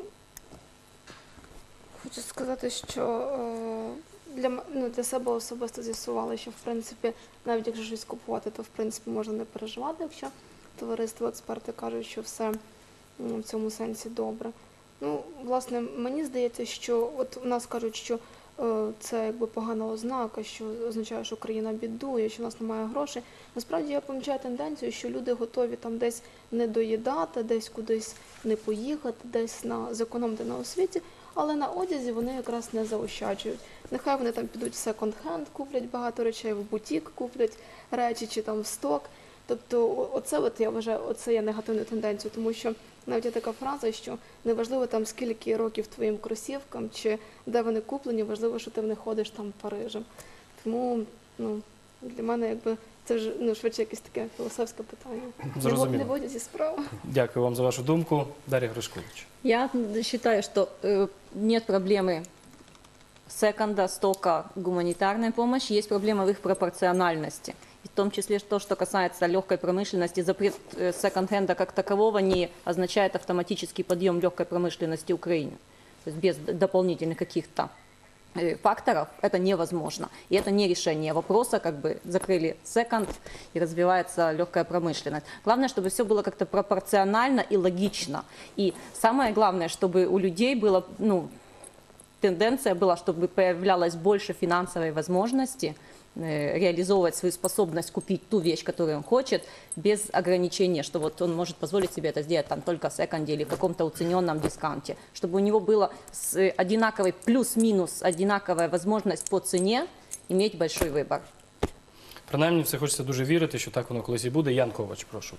Speaker 11: хочу сказати, що е, для, м- ну, для себе особисто з'ясували, що в принципі, навіть якщо щось купувати, то в принципі можна не переживати, якщо товариство, експерти кажуть, що все м, в цьому сенсі добре. Ну, власне, мені здається, що от у нас кажуть, що е, це якби погана ознака, що означає, що країна бідує, що в нас немає грошей. Насправді я помічаю тенденцію, що люди готові там десь не доїдати, десь кудись не поїхати, десь на зекономити на освіті, але на одязі вони якраз не заощаджують. Нехай вони там підуть в секонд-хенд, куплять багато речей, в бутік куплять речі чи там в сток. Тобто о- оце от я вважаю, оце є негативною тенденцією, тому що навіть є така фраза, що неважливо там скільки років твоїм кросівкам чи де вони куплені, важливо, що ти в них ходиш там Парижем. Тому ну, для мене якби це вже ну, швидше якесь таке філософське питання.
Speaker 1: Зрозуміло.
Speaker 11: Не в одязі справа.
Speaker 1: Дякую вам за вашу думку. Дар'я Гришкович.
Speaker 15: Я считаю, что э, нет проблемы секонда, стока, гуманитарной помощи, есть проблема в их пропорциональности. в том числе то, что касается легкой промышленности. Запрет э, секонд-хенда как такового не означает автоматический подъем легкой промышленности Украины. То есть без дополнительных каких-то э, факторов это невозможно. И это не решение вопроса, как бы закрыли секонд и развивается легкая промышленность. Главное, чтобы все было как-то пропорционально и логично. И самое главное, чтобы у людей было, ну, тенденция была, чтобы появлялось больше финансовой возможности э, реализовывать свою способность купить ту вещь, которую он хочет, без ограничения, что вот он может позволить себе это сделать там только в секонде или в каком-то уцененном дискаунте. Чтобы у него было с, э, одинаковый плюс-минус, одинаковая возможность по цене иметь большой выбор.
Speaker 1: Принаймні, все хочеться дуже вірити, що так воно колись і буде. Ян Ковач, прошу.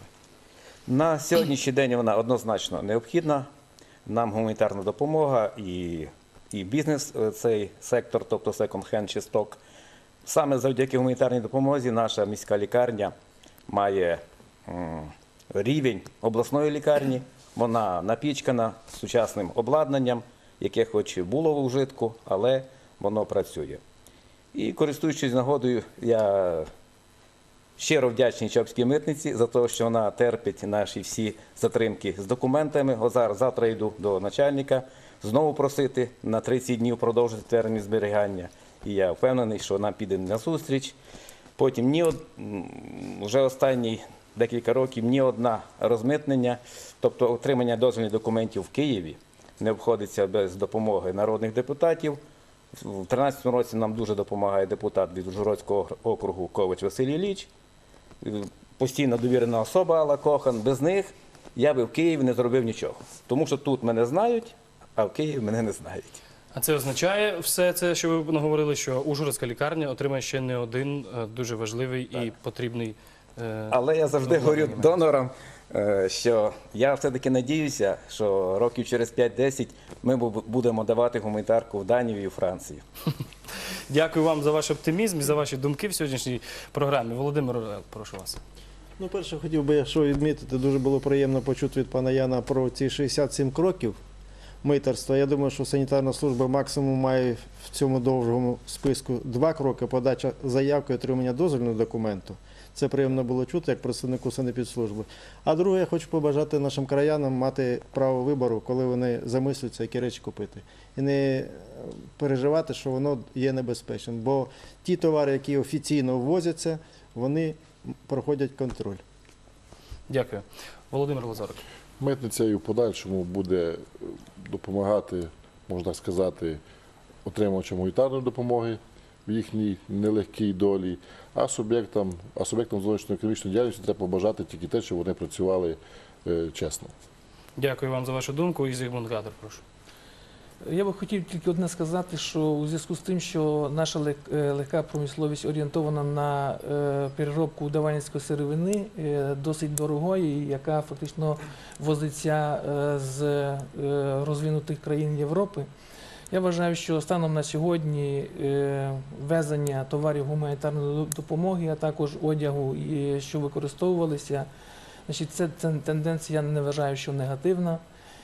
Speaker 14: На сьогоднішній день вона однозначно необхідна. Нам гуманітарна допомога і і бізнес, цей сектор, тобто секонд-хенд чи сток. Саме завдяки гуманітарній допомозі наша міська лікарня має м, рівень обласної лікарні. Вона напічкана сучасним обладнанням, яке хоч і було в ужитку, але воно працює. І користуючись нагодою, я щиро вдячний Чопській митниці за те, що вона терпить наші всі затримки з документами. О, зараз, завтра йду до начальника, знову просити на тридцять днів продовжити термін зберігання. І я впевнений, що нам піде на зустріч. Потім ні од... вже останні декілька років ні одна розмитнення, тобто отримання дозвільних документів в Києві не обходиться без допомоги народних депутатів. У дві тисячі тринадцятому році нам дуже допомагає депутат від Ужгородського округу Ковач Василь Ілліч, постійно довірена особа Алла Кохан. Без них я би в Києві не зробив нічого. Тому що тут мене знають, а в Києві мене не знають.
Speaker 1: А це означає все це, що ви наговорили, що Ужгородська лікарня отримає ще не один дуже важливий і потрібний. Е...
Speaker 14: Але я завжди говорю донорам, що я все-таки надіюся, що років через п'ять-десять ми будемо давати гуманітарку в Данію і в Францію.
Speaker 1: Дякую вам за ваш оптимізм і за ваші думки в сьогоднішній програмі. Володимир, прошу вас.
Speaker 13: Ну, перше, хотів би, якщо відмітити, дуже було приємно почути від пана Яна про ці шістдесят сім кроків митерства. Я думаю, що санітарна служба максимум має в цьому довгому списку два кроки: подача заявки і отримання дозвільного документу. Це приємно було чути як представнику санепідслужби. А друге, я хочу побажати нашим краянам мати право вибору, коли вони замислюються, які речі купити. І не переживати, що воно є небезпечним. Бо ті товари, які офіційно ввозяться, вони проходять контроль.
Speaker 1: Дякую. Володимир Лазарик.
Speaker 12: Митниця і в подальшому буде допомагати, можна так сказати, отримувачам гуманітарної допомоги в їхній нелегкій долі, а суб'єктам, а суб'єктам зовнішньоекономічної діяльності треба побажати тільки те, щоб вони працювали е, чесно.
Speaker 1: Дякую вам за вашу думку. І Зігмунд Гадер, прошу.
Speaker 10: Я би хотів тільки одне сказати, що у зв'язку з тим, що наша легка промисловість орієнтована на переробку давальницької сировини, досить дорогої, яка фактично возиться з розвинутих країн Європи, я вважаю, що станом на сьогодні ввезення товарів гуманітарної допомоги, а також одягу, що використовувалися, значить, це тенденція, я не вважаю, що негативна.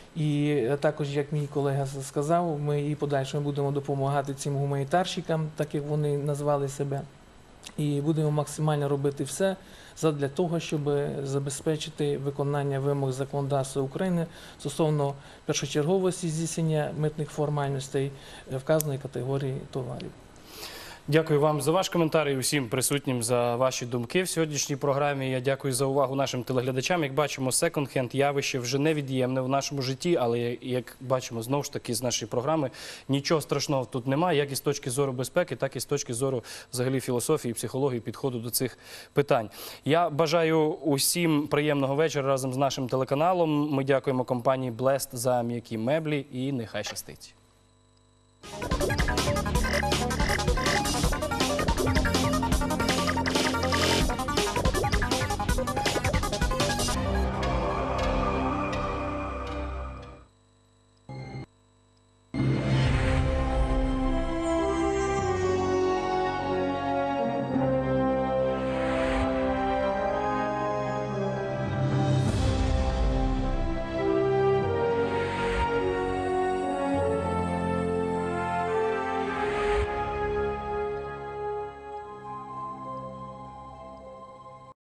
Speaker 10: І також, як мій колега сказав, ми і подальшому будемо допомагати цим гуманітарщикам, так як вони назвали себе, і будемо максимально робити все задля того, щоб забезпечити виконання вимог законодавства України стосовно першочерговості здійснення митних формальностей вказаної категорії товарів.
Speaker 1: Дякую вам за ваш коментар і усім присутнім за ваші думки в сьогоднішній програмі. Я дякую за увагу нашим телеглядачам. Як бачимо, секонд-хенд явище вже невід'ємне в нашому житті, але, як бачимо, знову ж таки з нашої програми, нічого страшного тут немає, як і з точки зору безпеки, так і з точки зору взагалі філософії, психології, підходу до цих питань. Я бажаю усім приємного вечора разом з нашим телеканалом. Ми дякуємо компанії Blest за м'які меблі і нехай щастить.